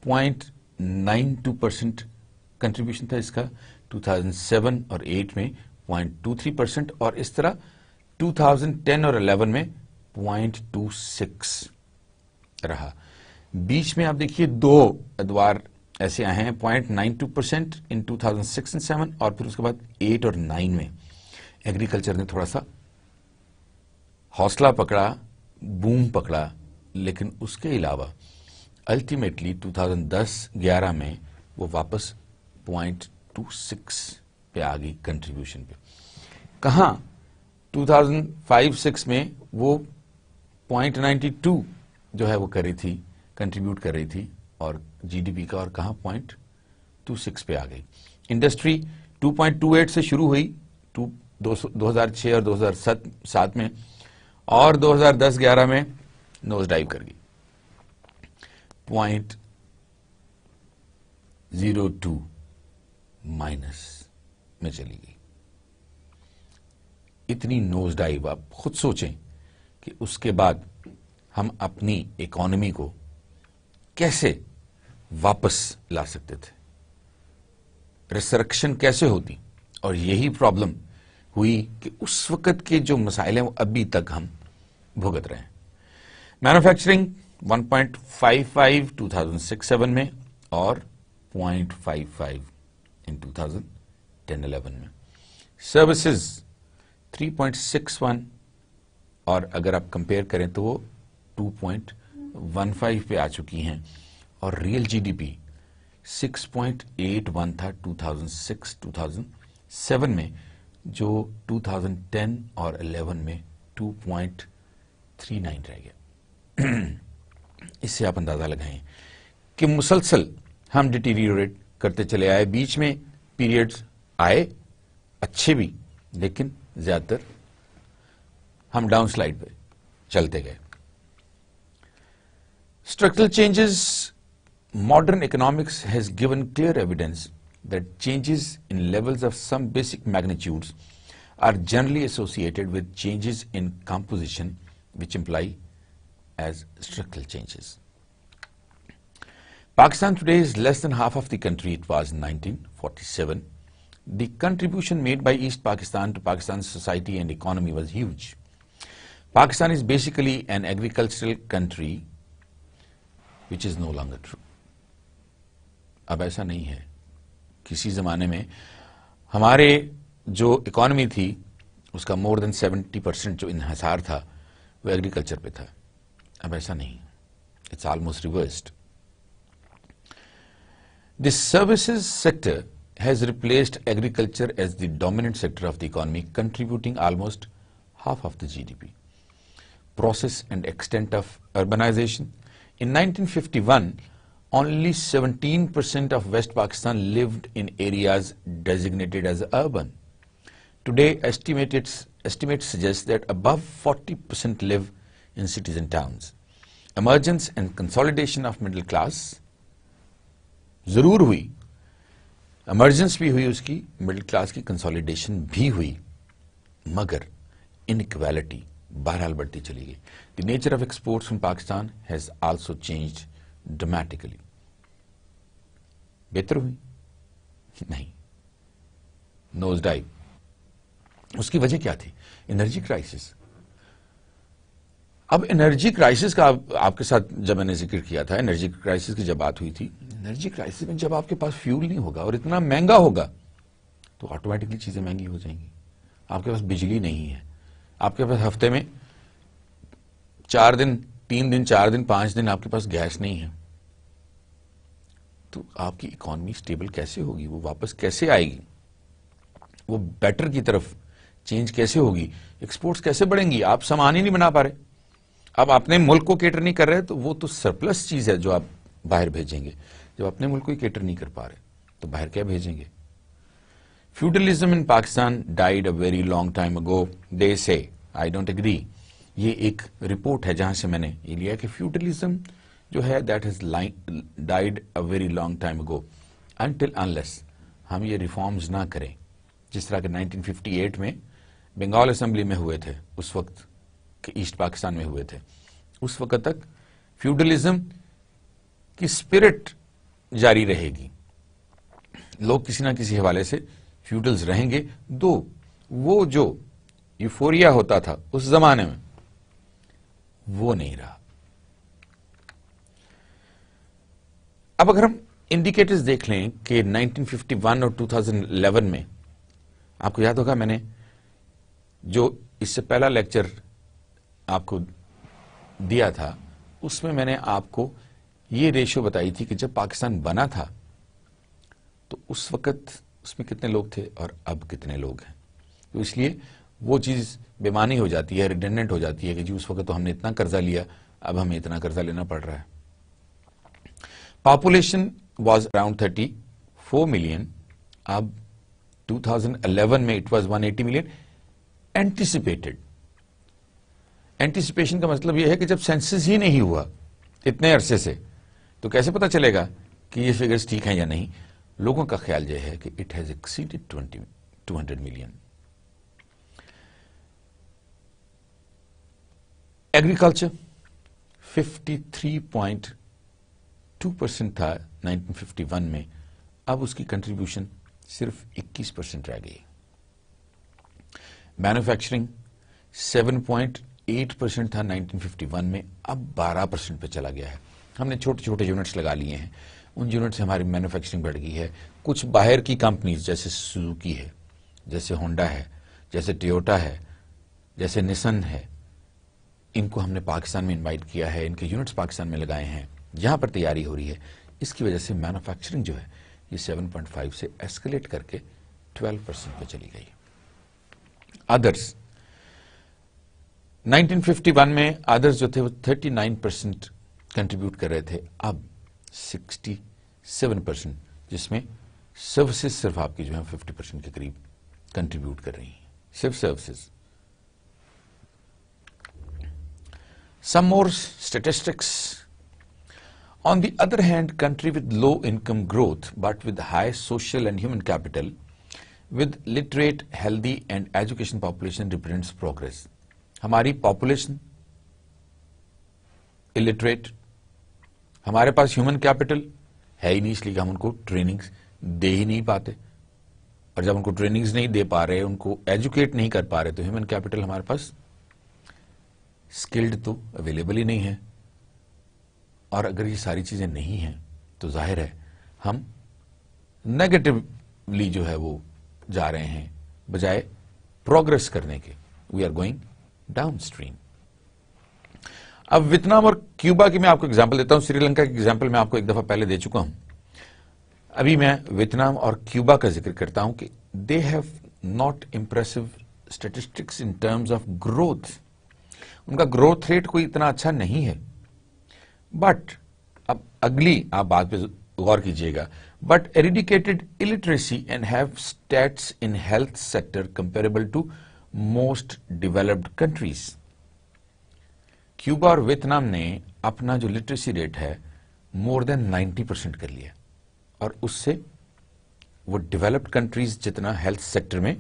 0.92% کنٹریبیوشن تھا اس کا, 2007 اور 8 میں 0.23%, اور اس طرح 2010 اور 11 میں 0.26 رہا. بیچ میں آپ دیکھیے دو ادوار ایسے آئے ہیں, 0.92% ان 2006 and 7, اور پھر اس کے بعد 8 اور 9 میں ایگریکلچر نے تھوڑا سا حوصلہ پکڑا, بوم پکڑا, لیکن اس کے علاوہ الٹیمیٹلی 2010-11 میں وہ واپس 0.26 پہ آ گئی کنٹریبیوشن پہ. کہاں 2005-6 میں وہ 0.92 جو ہے وہ کر رہی تھی, کنٹریبیوٹ کر رہی تھی اور جی ڈی پی کا, اور کہاں 0.26 پہ آ گئی. انڈسٹری 2.28 سے شروع ہوئی 2006 اور 2007 میں, اور 2010-11 میں نوز ڈائیو کر گئی, 0.02 مائنس میں چلی گئی. اتنی نوز ڈائیو آپ خود سوچیں کہ اس کے بعد ہم اپنی اکانومی کو کیسے واپس لا سکتے تھے, ریسرکشن کیسے ہوتی. اور یہی پرابلم ہوئی کہ اس وقت کے جو مسائل ہیں وہ ابھی تک ہم بھگت رہے ہیں. مینوفیکچرنگ 1.55 2006-7 میں اور 0.55 ان 2010-11 میں. سروسز 3.61, اور اگر آپ کمپیئر کریں تو وہ 2.15 پہ آ چکی ہیں, اور ریئل جی ڈی پی 6.81 تھا 2006-2007 میں, جو 2010 اور 11 میں 2.39 رہ گیا. اس سے آپ اندازہ لگائیں کہ مسلسل ہم ڈیٹیریوریٹ کرتے چلے آئے. بیچ میں پیریڈز آئے اچھے بھی, لیکن زیادہ تر ہم ڈاؤن سلائڈ پہ چلتے گئے. Structural changes. Modern economics has given clear evidence that changes in levels of some basic magnitudes are generally associated with changes in composition, which imply as structural changes. Pakistan today is less than half of the country it was in 1947. The contribution made by East Pakistan to Pakistan's society and economy was huge. Pakistan is basically an agricultural country, which is no longer true. اب ایسا نہیں ہے. کسی زمانے میں ہمارے جو اکانومی تھی اس کا more than 70% جو انحصار تھا وہ ایگریکلچر پہ تھا. اب ایسا نہیں, it's almost reversed. The services sector has replaced agriculture as the dominant sector of the economy, contributing almost half of the GDP. Process and extent of urbanization. In 1951, only 17% of West Pakistan lived in areas designated as urban. Today, estimates suggest that above 40% live in cities and towns. Emergence and consolidation of middle class ضرور ہوئی, ایمرجنس بھی ہوئی اس کی, مڈل کلاس کی کنسالیڈیشن بھی ہوئی, مگر انکویلٹی بہرحال بڑھتی چلی گئی. The nature of exports from Pakistan has also changed dramatically. بہتر ہوئی نہیں, نوز ڈائیو. اس کی وجہ کیا تھی؟ Energy crisis. اب انرجی کرائسس کا آپ کے ساتھ جب میں نے ذکر کیا تھا, انرجی کرائسس کی جب بات ہوئی تھی, انرجی کرائسس میں جب آپ کے پاس فیول نہیں ہوگا اور اتنا مہنگا ہوگا تو آٹومیٹکلی چیزیں مہنگی ہو جائیں گی. آپ کے پاس بجلی نہیں ہے, آپ کے پاس ہفتے میں 4 دن 3 دن 4 دن 5 دن آپ کے پاس گیس نہیں ہے, تو آپ کی اکانومی سٹیبل کیسے ہوگی؟ وہ واپس کیسے آئے گی؟ وہ بیٹر کی طرف چینج کیسے ہوگی؟ ایکسپورٹس کیسے بڑھیں گی؟ آپ سامان ہی نہیں بنا پا رہے. اب اپنے ملک کو کیٹر نہیں کر رہے تو وہ تو سرپلس چیز ہے جو آپ باہر بھیجیں گے؟ جب اپنے ملک کو ہی کیٹر نہیں کر پا رہے تو باہر کیا بھیجیں گے؟ Feudalism in Pakistan died a very long time ago they سے آئی ڈونٹ اگری. یہ ایک رپورٹ ہے جہاں سے میں نے یہ لیا کہ فیوڈلزم جو ہے that has died a very long time ago until unless ہم یہ ریفارمز نہ کریں. جس طرح کہ 1958 میں بنگال اسمبلی میں ہوئے تھے، اس وقت کہ ایسٹ پاکستان میں ہوئے تھے، اس وقت تک فیوڈلزم کی اسپرٹ جاری رہے گی. لوگ کسی نہ کسی حوالے سے فیوڈلز رہیں گے. دو وہ جو یوفوریا ہوتا تھا اس زمانے میں وہ نہیں رہا. اب اگر ہم انڈیکیٹرز دیکھ لیں کہ 1951 اور 2011 میں، آپ کو یاد ہوگا میں نے جو اس سے پہلا لیکچر آپ کو دیا تھا اس میں نے آپ کو یہ ریشو بتائی تھی کہ جب پاکستان بنا تھا تو اس وقت اس میں کتنے لوگ تھے اور اب کتنے لوگ ہیں. تو اس لیے وہ چیز بے معنی ہو جاتی ہے، ریڈنڈنٹ ہو جاتی ہے کہ جی اس وقت تو ہم نے اتنا قرضہ لیا، اب ہمیں اتنا قرضہ لینا پڑ رہا ہے. پاپولیشن واز اراؤنڈ 34 ملین، اب 2011 میں اٹ واز 180 ملین. اینٹیسپیشن کا مطلب یہ ہے کہ جب سینسس ہی نہیں ہوا اتنے عرصے سے تو کیسے پتا چلے گا کہ یہ فگرز ٹھیک ہیں یا نہیں. لوگوں کا خیال یہ ہے کہ it has exceeded 200 million. Agriculture 53.2% تھا 1951 میں، اب اس کی کنٹریبیوشن صرف 21% رہ گئی. مینوفیکچرنگ 7.8% تھا 1951 میں، اب 12% پہ چلا گیا ہے. ہم نے چھوٹے چھوٹے یونٹس لگا لیے ہیں، ان یونٹ سے ہماری مینوفیکچرنگ بڑھ گئی ہے. کچھ باہر کی کمپنیز جیسے سوزوکی ہے، جیسے ہونڈا ہے، جیسے ٹیوٹا ہے، جیسے نسن ہے، ان کو ہم نے پاکستان میں انوائٹ کیا ہے، ان کے یونٹس پاکستان میں لگائے ہیں، یہاں پر تیاری ہو رہی ہے. اس کی وجہ سے مینوفیکچرنگ جو ہے یہ 7.5 سے ایسکلیٹ کر کے 12% پہ چلی گئی. ادرس 1951 میں ادرس جو تھے وہ 39% کنٹریبیوٹ کر رہے تھے، اب 67%، جس میں سروسز صرف آپ کی جو ہے 50% کے قریب کنٹریبیوٹ کر رہی ہیں، صرف services. Some more statistics. On the other hand, country with low income growth but with high social and human capital, with literate, healthy and education population represents progress. ہماری پاپولیشن illiterate، ہمارے پاس ہیومن کیپٹل ہے ہی نہیں، اس لیے کہ ہم ان کو ٹریننگز دے ہی نہیں پاتے، اور جب ان کو ٹریننگز نہیں دے پا رہے، ان کو ایجوکیٹ نہیں کر پا رہے، تو ہیومن کیپٹل ہمارے پاس اسکلڈ تو اویلیبل ہی نہیں ہے. اور اگر یہ ساری چیزیں نہیں ہیں تو ظاہر ہے ہم نیگیٹولی جو ہے وہ جا رہے ہیں بجائے پروگرس کرنے کے. We are going downstream. اب ویتنام اور کیوبا کی میں آپ کو ایگزامپل دیتا ہوں. سری لنکا کی ایگزامپل میں آپ کو ایک دفعہ پہلے دے چکا ہوں. ابھی میں ویتنام اور کیوبا کا ذکر کرتا ہوں کہ they have not impressive statistics in terms of growth. ان کا گروتھ ریٹ کوئی اتنا اچھا نہیں ہے. بٹ اب اگلی آپ بات پہ غور کیجئے گا. But eradicated illiteracy and have stats in health sector comparable to most developed countries. Cuba اور ویتنام نے اپنا جو لٹریسی ریٹ ہے مور دین 90% کر لیا، اور اس سے وہ ڈیولپڈ کنٹریز جتنا ہیلتھ سیکٹر میں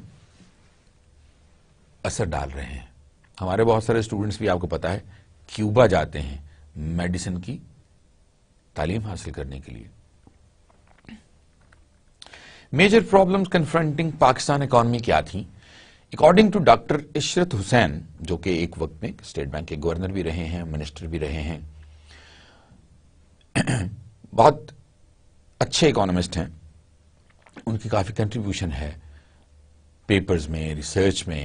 اثر ڈال رہے ہیں. ہمارے بہت سارے اسٹوڈنٹس بھی آپ کو پتا ہے کیوبا جاتے ہیں میڈیسن کی تعلیم حاصل کرنے کے لیے. Major problems confronting Pakistan economy کیا تھیں؟ According to doctor Ishrat Husain, جو کہ ایک وقت میں اسٹیٹ بینک کے گورنر بھی رہے ہیں، منسٹر بھی رہے ہیں، بہت اچھے اکانومسٹ ہیں، ان کی کافی کنٹریبیوشن ہے پیپرز میں، ریسرچ میں،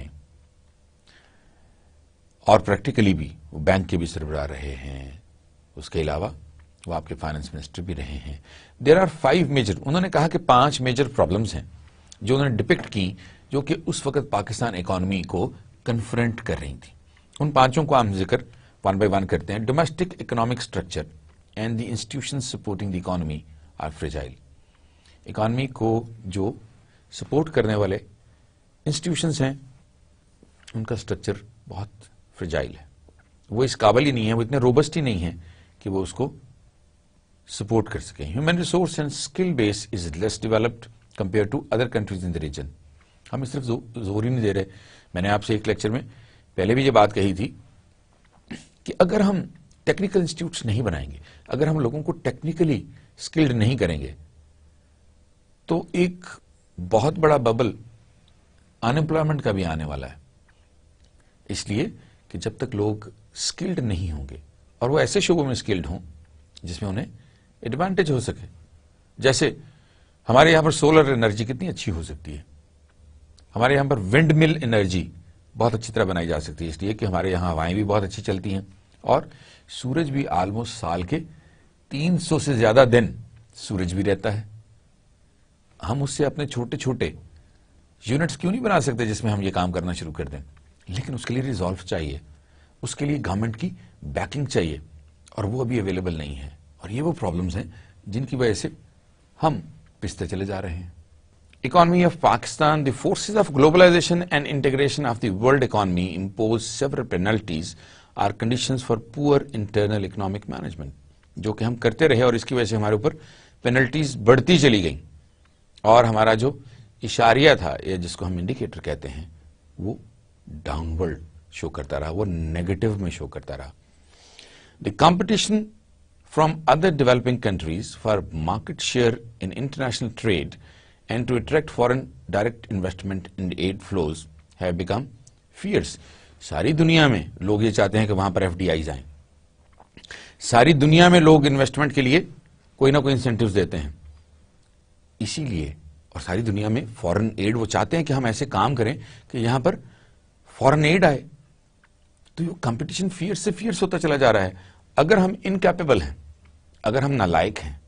اور پریکٹیکلی بھی وہ بینک کے بھی سربراہ رہے ہیں. اس کے علاوہ وہ آپ کے فائنانس منسٹر بھی رہے ہیں. دیر آر 5 میجر، انہوں نے کہا کہ 5 میجر پرابلمز ہیں جو انہوں نے ڈپکٹ کی، جو کہ اس وقت پاکستان اکانومی کو کنفرنٹ کر رہی تھی. ان 5 کا ہم ذکر 1 بائی 1 کرتے ہیں. Domestic economic structure, and the institutions supporting the economy are fragile. Economy کو جو سپورٹ کرنے والے انسٹیٹیوشنس ہیں ان کا اسٹرکچر بہت فریجائل ہے. وہ اس قابل ہی نہیں ہے, وہ اتنے روبسٹ ہی نہیں ہے کہ وہ اس کو سپورٹ کر سکیں. Human resource and skill base is less developed compare to other countries in the region. ہم اس طرف زور ہی نہیں دے رہے. میں نے آپ سے ایک لیکچر میں پہلے بھی یہ بات کہی تھی کہ اگر ہم ٹیکنیکل انسٹیٹیوٹس نہیں بنائیں گے, اگر ہم لوگوں کو ٹیکنیکلی اسکلڈ نہیں کریں گے, تو ایک بہت بڑا ببل ان امپلائمنٹ کا بھی آنے والا ہے. اس لیے کہ جب تک لوگ اسکلڈ نہیں ہوں گے, اور وہ ایسے شعبوں میں اسکلڈ ہوں جس میں انہیں ایڈوانٹیج ہو سکے, جیسے ہمارے یہاں پر سولر انرجی کتنی اچھی ہو سکتی ہے, ہمارے یہاں پر ونڈ مل انرجی بہت اچھی طرح بنائی جا سکتی ہے, اس لیے کہ ہمارے یہاں ہوائیں بھی بہت اچھی چلتی ہیں, اور سورج بھی آلموسٹ سال کے 300 سے زیادہ دن سورج بھی رہتا ہے. ہم اس سے اپنے چھوٹے چھوٹے یونٹس کیوں نہیں بنا سکتے جس میں ہم یہ کام کرنا شروع کر دیں؟ لیکن اس کے لیے ریزالو چاہیے, اس کے لیے گورنمنٹ کی بیکنگ چاہیے, اور وہ ابھی اویلیبل نہیں ہے. اور یہ وہ پرابلمز ہیں جن کی وجہ سے ہم پستے چلے جا رہے ہیں. Economy of Pakistan, the forces of globalization and integration of the world economy impose several penalties are conditions for poor internal economic management. جو کہ ہم کرتے رہے اور اس کی وجہ سے ہمارے اوپر پینلٹیز بڑھتی چلی گئیں, اور ہمارا جو اشاریہ تھا یا جس کو ہم انڈیکیٹر کہتے ہیں وہ ڈاؤن ورڈ شو کرتا رہا, وہ نیگیٹو میں شو کرتا رہا. The competition from other developing countries for market share in international trade and to attract foreign direct investment and aid flows have become fierce. ساری دنیا میں لوگ یہ چاہتے ہیں کہ وہاں پر ایف ڈی آئیز آئیں, ساری دنیا میں لوگ انویسٹمنٹ کے لیے کوئی نہ کوئی انسینٹیوز دیتے ہیں, اسی لیے, اور ساری دنیا میں فورن ایڈ وہ چاہتے ہیں کہ ہم ایسے کام کریں کہ یہاں پر فورن ایڈ آئے. تو یہ کمپٹیشن فیئرس سے فیئرس ہوتا چلا جا رہا ہے. اگر ہم انکیپیبل ہیں, اگر ہم نالائق ہیں,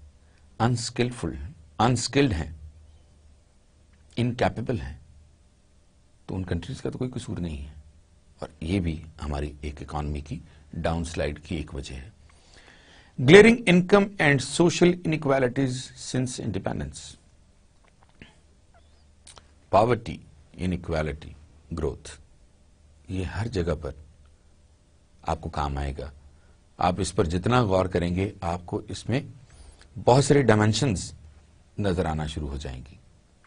انسکلڈ ہیں, انکیپیبل ہیں, تو ان کنٹریز کا تو کوئی قصور نہیں ہے. اور یہ بھی ہماری ایک اکانومی کی ڈاؤن سلائڈ کی ایک وجہ ہے. Glaring income and social inequalities since independence. Poverty, inequality, growth, یہ ہر جگہ پر آپ کو کام آئے گا. آپ اس پر جتنا غور کریں گے آپ کو اس میں بہت سارے ڈائمینشنز نظر آنا شروع ہو جائیں گی.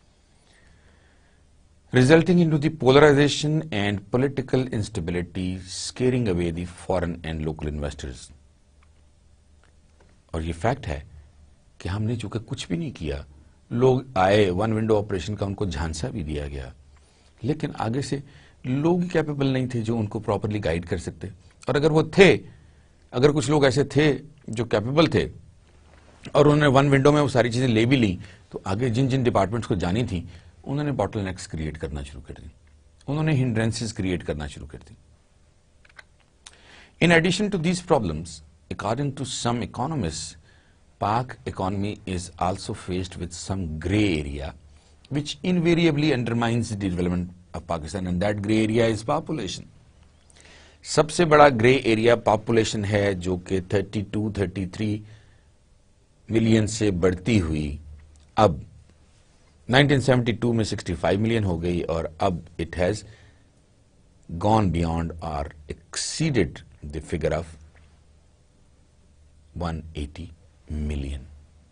Resulting into the polarization and political instability, scaring away the foreign and local investors. اور یہ فیکٹ ہے کہ ہم نے چونکہ کچھ بھی نہیں کیا, لوگ آئے, ون ونڈو آپریشن کا ان کو جھانسا بھی دیا گیا, لیکن آگے سے لوگ کیپیبل نہیں تھے جو ان کو پراپرلی گائیڈ کر سکتے. اور اگر وہ تھے, اگر کچھ لوگ ایسے تھے جو کیپیبل تھے اور انہوں نے ون ونڈو میں وہ ساری چیزیں لے بھی لیں, تو آگے جن جن ڈپارٹمنٹس کو جانی تھی انہوں نے باٹل نیکس کریٹ کرنا شروع کر دی, انہوں نے ہنڈرنسز کریٹ کرنا شروع کر دی. In addition to these problems, according to some economists, Pak economy is also faced with some gray area which invariably undermines the development of Pakistan, and that gray area is population. سب سے بڑا گرے ایریا پاپولیشن ہے, جو کہ 32-33 ملین سے بڑھتی ہوئی اب 1972 میں 65 ملین ہو گئی, اور اب اٹ ہیز گون بیانڈ اور exceeded the figure of 180 million.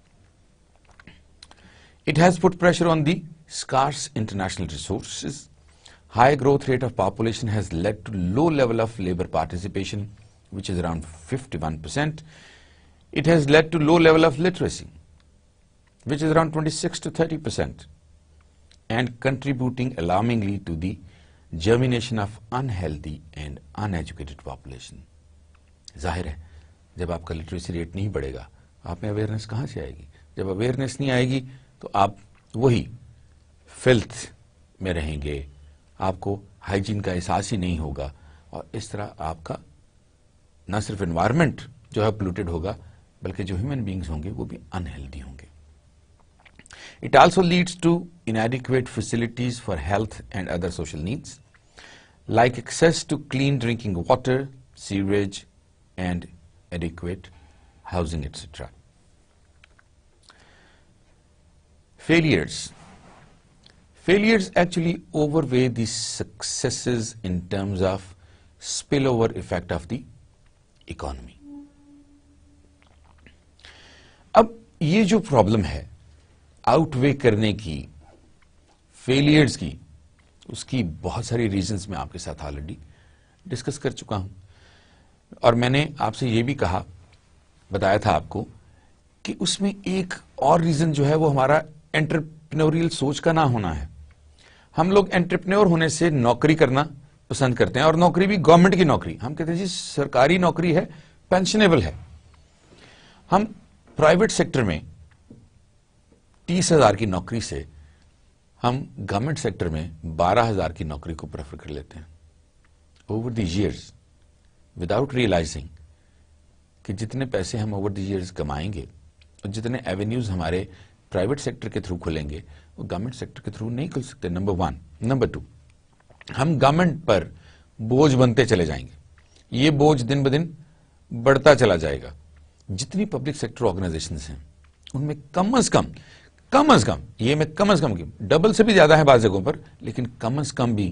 It has put pressure on the scarce international resources. High growth rate of population has led to low level of labor participation, which is around 51%. It has led to low level of literacy, which is around 26 to 30%, and contributing alarmingly to the germination of unhealthy and uneducated population. ظاہر ہے جب آپ کا لٹریسی ریٹ نہیں بڑھے گا, آپ میں اویئرنیس کہاں سے آئے گی؟ جب اویئرنیس نہیں آئے گی تو آپ وہی فلتھ میں رہیں گے, آپ کو ہائیجین کا احساس ہی نہیں ہوگا, اور اس طرح آپ کا نہ صرف انوائرمنٹ جو ہے پولوٹیڈ ہوگا, بلکہ جو ہیومن بینگز ہوں گے وہ بھی انہیلدی ہوں گے. It also leads to inadequate facilities for health and other social needs, like access to clean drinking water, sewage, and adequate housing, etc. Failures. Failures actually overweigh the successes in terms of spillover effect of the economy. اب یہ جو پرابلم ہے آؤٹ وے کرنے کی فیلئرز کی، اس کی بہت ساری ریزنز میں آپ کے ساتھ آلریڈی ڈسکس کر چکا ہوں، اور میں نے آپ سے یہ بھی کہا، بتایا تھا آپ کو کہ اس میں ایک اور ریزن جو ہے وہ ہمارا انٹرپرینوریل سوچ کا نہ ہونا ہے. ہم لوگ انٹرپرینور ہونے سے نوکری کرنا پسند کرتے ہیں، اور نوکری بھی گورنمنٹ کی نوکری. ہم کہتے ہیں جی سرکاری نوکری ہے، پینشنیبل ہے. ہم پرائیویٹ سیکٹر میں 30,000 کی نوکری سے ہم گورنمنٹ سیکٹر میں 12,000 کی نوکری کو پریفر کر لیتے ہیں. Over the years without realising کہ جتنے پیسے ہم اوور دی ایئرز کمائیں گے اور جتنے ایونیوز ہمارے پرائیویٹ سیکٹر کے تھرو کھلیں گے وہ گورنمنٹ سیکٹر کے تھرو نہیں کھل سکتے. نمبر 1. نمبر 2, ہم گورنمنٹ پر بوجھ بنتے چلے جائیں گے. یہ بوجھ دن بدن بڑھتا چلا جائے گا. جتنی پبلک سیکٹر آرگنائزیشنز ہیں ان میں کم از کم یہ میں کم از کم کی ڈبل سے بھی زیادہ ہے بعض جگہوں پر، لیکن کم از کم بھی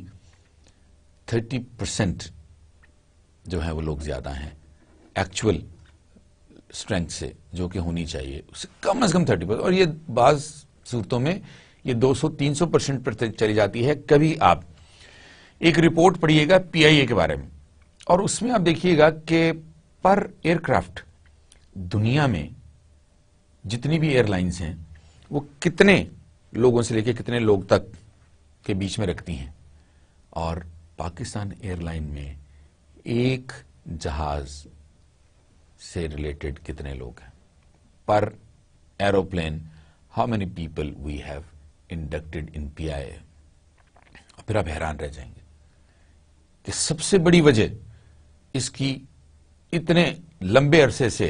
30% جو ہے وہ لوگ زیادہ ہیں ایکچوئل اسٹرینتھ سے جو کہ ہونی چاہیے، اس سے کم از کم 30%. اور یہ بعض صورتوں میں یہ 200-300% پر چلی جاتی ہے. کبھی آپ ایک رپورٹ پڑھیے گا PIA کے بارے میں، اور اس میں آپ دیکھیے گا کہ پر ایئر کرافٹ دنیا میں جتنی بھی ایئر لائنز ہیں وہ کتنے لوگوں سے لے کے کتنے لوگ تک کے بیچ میں رکھتی ہیں، اور پاکستان ایئر لائن میں ایک جہاز سے ریلیٹڈ کتنے لوگ ہیں پر aeroplane. How many people we have inducted in PIA. پھر آپ حیران رہ جائیں گے کہ سب سے بڑی وجہ اس کی اتنے لمبے عرصے سے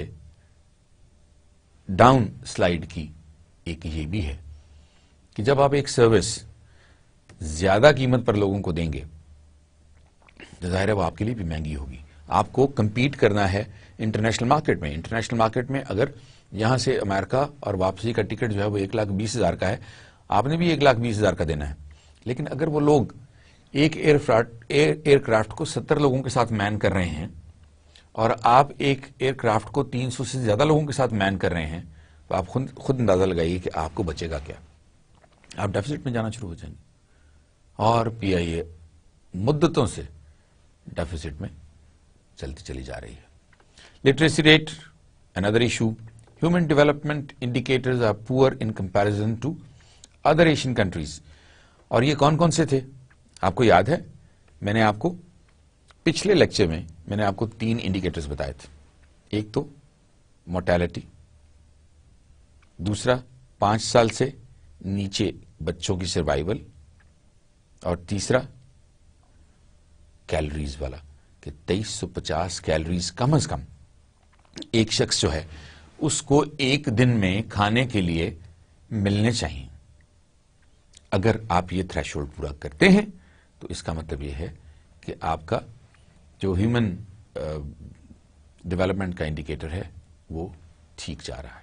ڈاؤن سلائیڈ کی ایک یہ بھی ہے کہ جب آپ ایک سروس زیادہ قیمت پر لوگوں کو دیں گے تو ظاہر ہے وہ آپ کے لیے بھی مہنگی ہوگی. آپ کو کمپیٹ کرنا ہے انٹرنیشنل مارکیٹ میں. انٹرنیشنل مارکیٹ میں اگر یہاں سے امریکہ اور واپسی کا ٹکٹ جو ہے وہ 1,20,000 کا ہے، آپ نے بھی 1,20,000 کا دینا ہے. لیکن اگر وہ لوگ ایک ایئر کرافٹ کو 70 لوگوں کے ساتھ مین کر رہے ہیں اور آپ ایک ایئر کرافٹ کو 300 سے زیادہ لوگوں کے ساتھ مین کر رہے ہیں، تو آپ خود اندازہ لگائیے کہ آپ کو بچے گا کیا. آپ ڈیفیسٹ میں جانا شروع ہو جائیں گے، اور PIA مدتوں سے ڈیفیسٹ میں چلتی چلی جا رہی ہے. Literacy rate another issue. Human development indicators are poor in comparison to other Asian countries. اور یہ کون کون سے تھے آپ کو یاد ہے؟ میں نے آپ کو پچھلے لیکچر میں نے آپ کو 3 انڈیکیٹرز بتائے تھے. ایک تو مورٹیلٹی، دوسرا 5 سال سے نیچے بچوں کی سروائیول، اور تیسرا کیلوریز والا کہ 2350 کیلوریز کم از کم ایک شخص جو ہے اس کو ایک دن میں کھانے کے لیے ملنے چاہیے. اگر آپ یہ تھریش ہولڈ پورا کرتے ہیں تو اس کا مطلب یہ ہے کہ آپ کا جو ہیومن ڈیولپمنٹ کا انڈیکیٹر ہے وہ ٹھیک جا رہا ہے.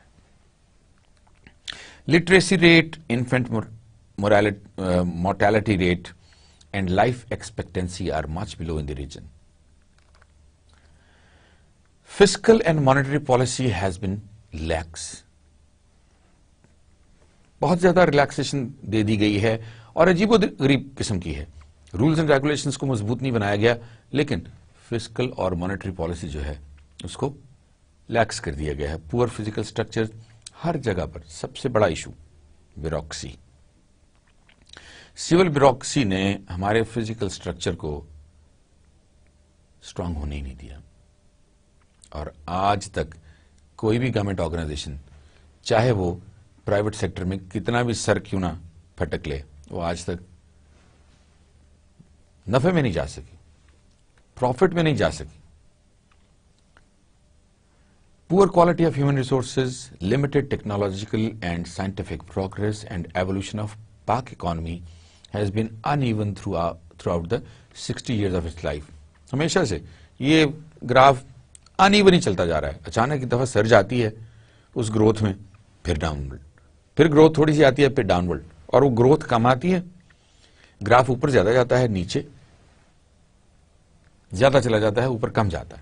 Literacy rate, infant mortality rate and life expectancy are much below in the region. Fiscal and monetary policy has been lax. بہت زیادہ ریلیکسیشن دے دی گئی ہے اور عجیب و غریب قسم کی ہے. رولز اینڈ ریگولیشنز کو مضبوط نہیں بنایا گیا، لیکن فسکل اور مانیٹری پالیسی جو ہے اس کو لیکس کر دیا گیا ہے. پور فزیکل اسٹرکچر ہر جگہ پر. سب سے بڑا ایشو بیوروکریسی. سول بیوروکریسی نے ہمارے فزیکل اسٹرکچر کو اسٹرانگ ہونے ہی نہیں دیا، اور آج تک کوئی بھی گورنمنٹ آرگنائزیشن چاہے وہ پرائیویٹ سیکٹر میں کتنا بھی سر کیوں نہ پھٹک لے، وہ آج تک نفع میں نہیں جا سکی، پروفٹ میں نہیں جا سکی. Poor quality of human resources, limited technological and scientific progress, and evolution of Pak economy has been uneven throughout the 60 years of its life. ہمیشہ سے یہ گراف انیونی چلتا جا رہا ہے. اچانک ایک دفعہ سرج آتی ہے اس گروتھ میں, پھر ڈاؤن ورڈ, پھر گروتھ تھوڑی سی آتی ہے, پھر ڈاؤن ورڈ, اور وہ گروتھ کم آتی ہے, گراف اوپر زیادہ جاتا ہے, نیچے زیادہ چلا جاتا ہے, اوپر کم جاتا ہے.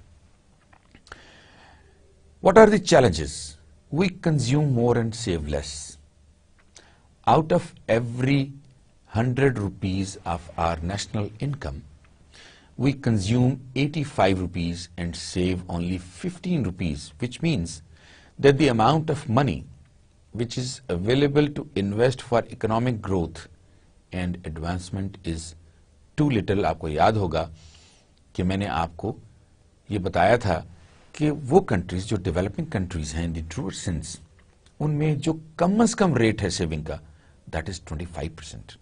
What are the challenges? We consume more and save less. Out of every 100 rupees of our national income, we consume 85 rupees and save only 15 rupees, which means that the amount of money which is available to invest for economic growth and advancement is too little. آپ کو یاد ہوگا کہ میں نے آپ کو یہ بتایا تھا کہ وہ کنٹریز جو ڈیولپنگ کنٹریز ہیں, ان دی ٹروٹ سینس, ان میں جو کم از کم ریٹ ہے سیونگ کا, دیٹ از 25%.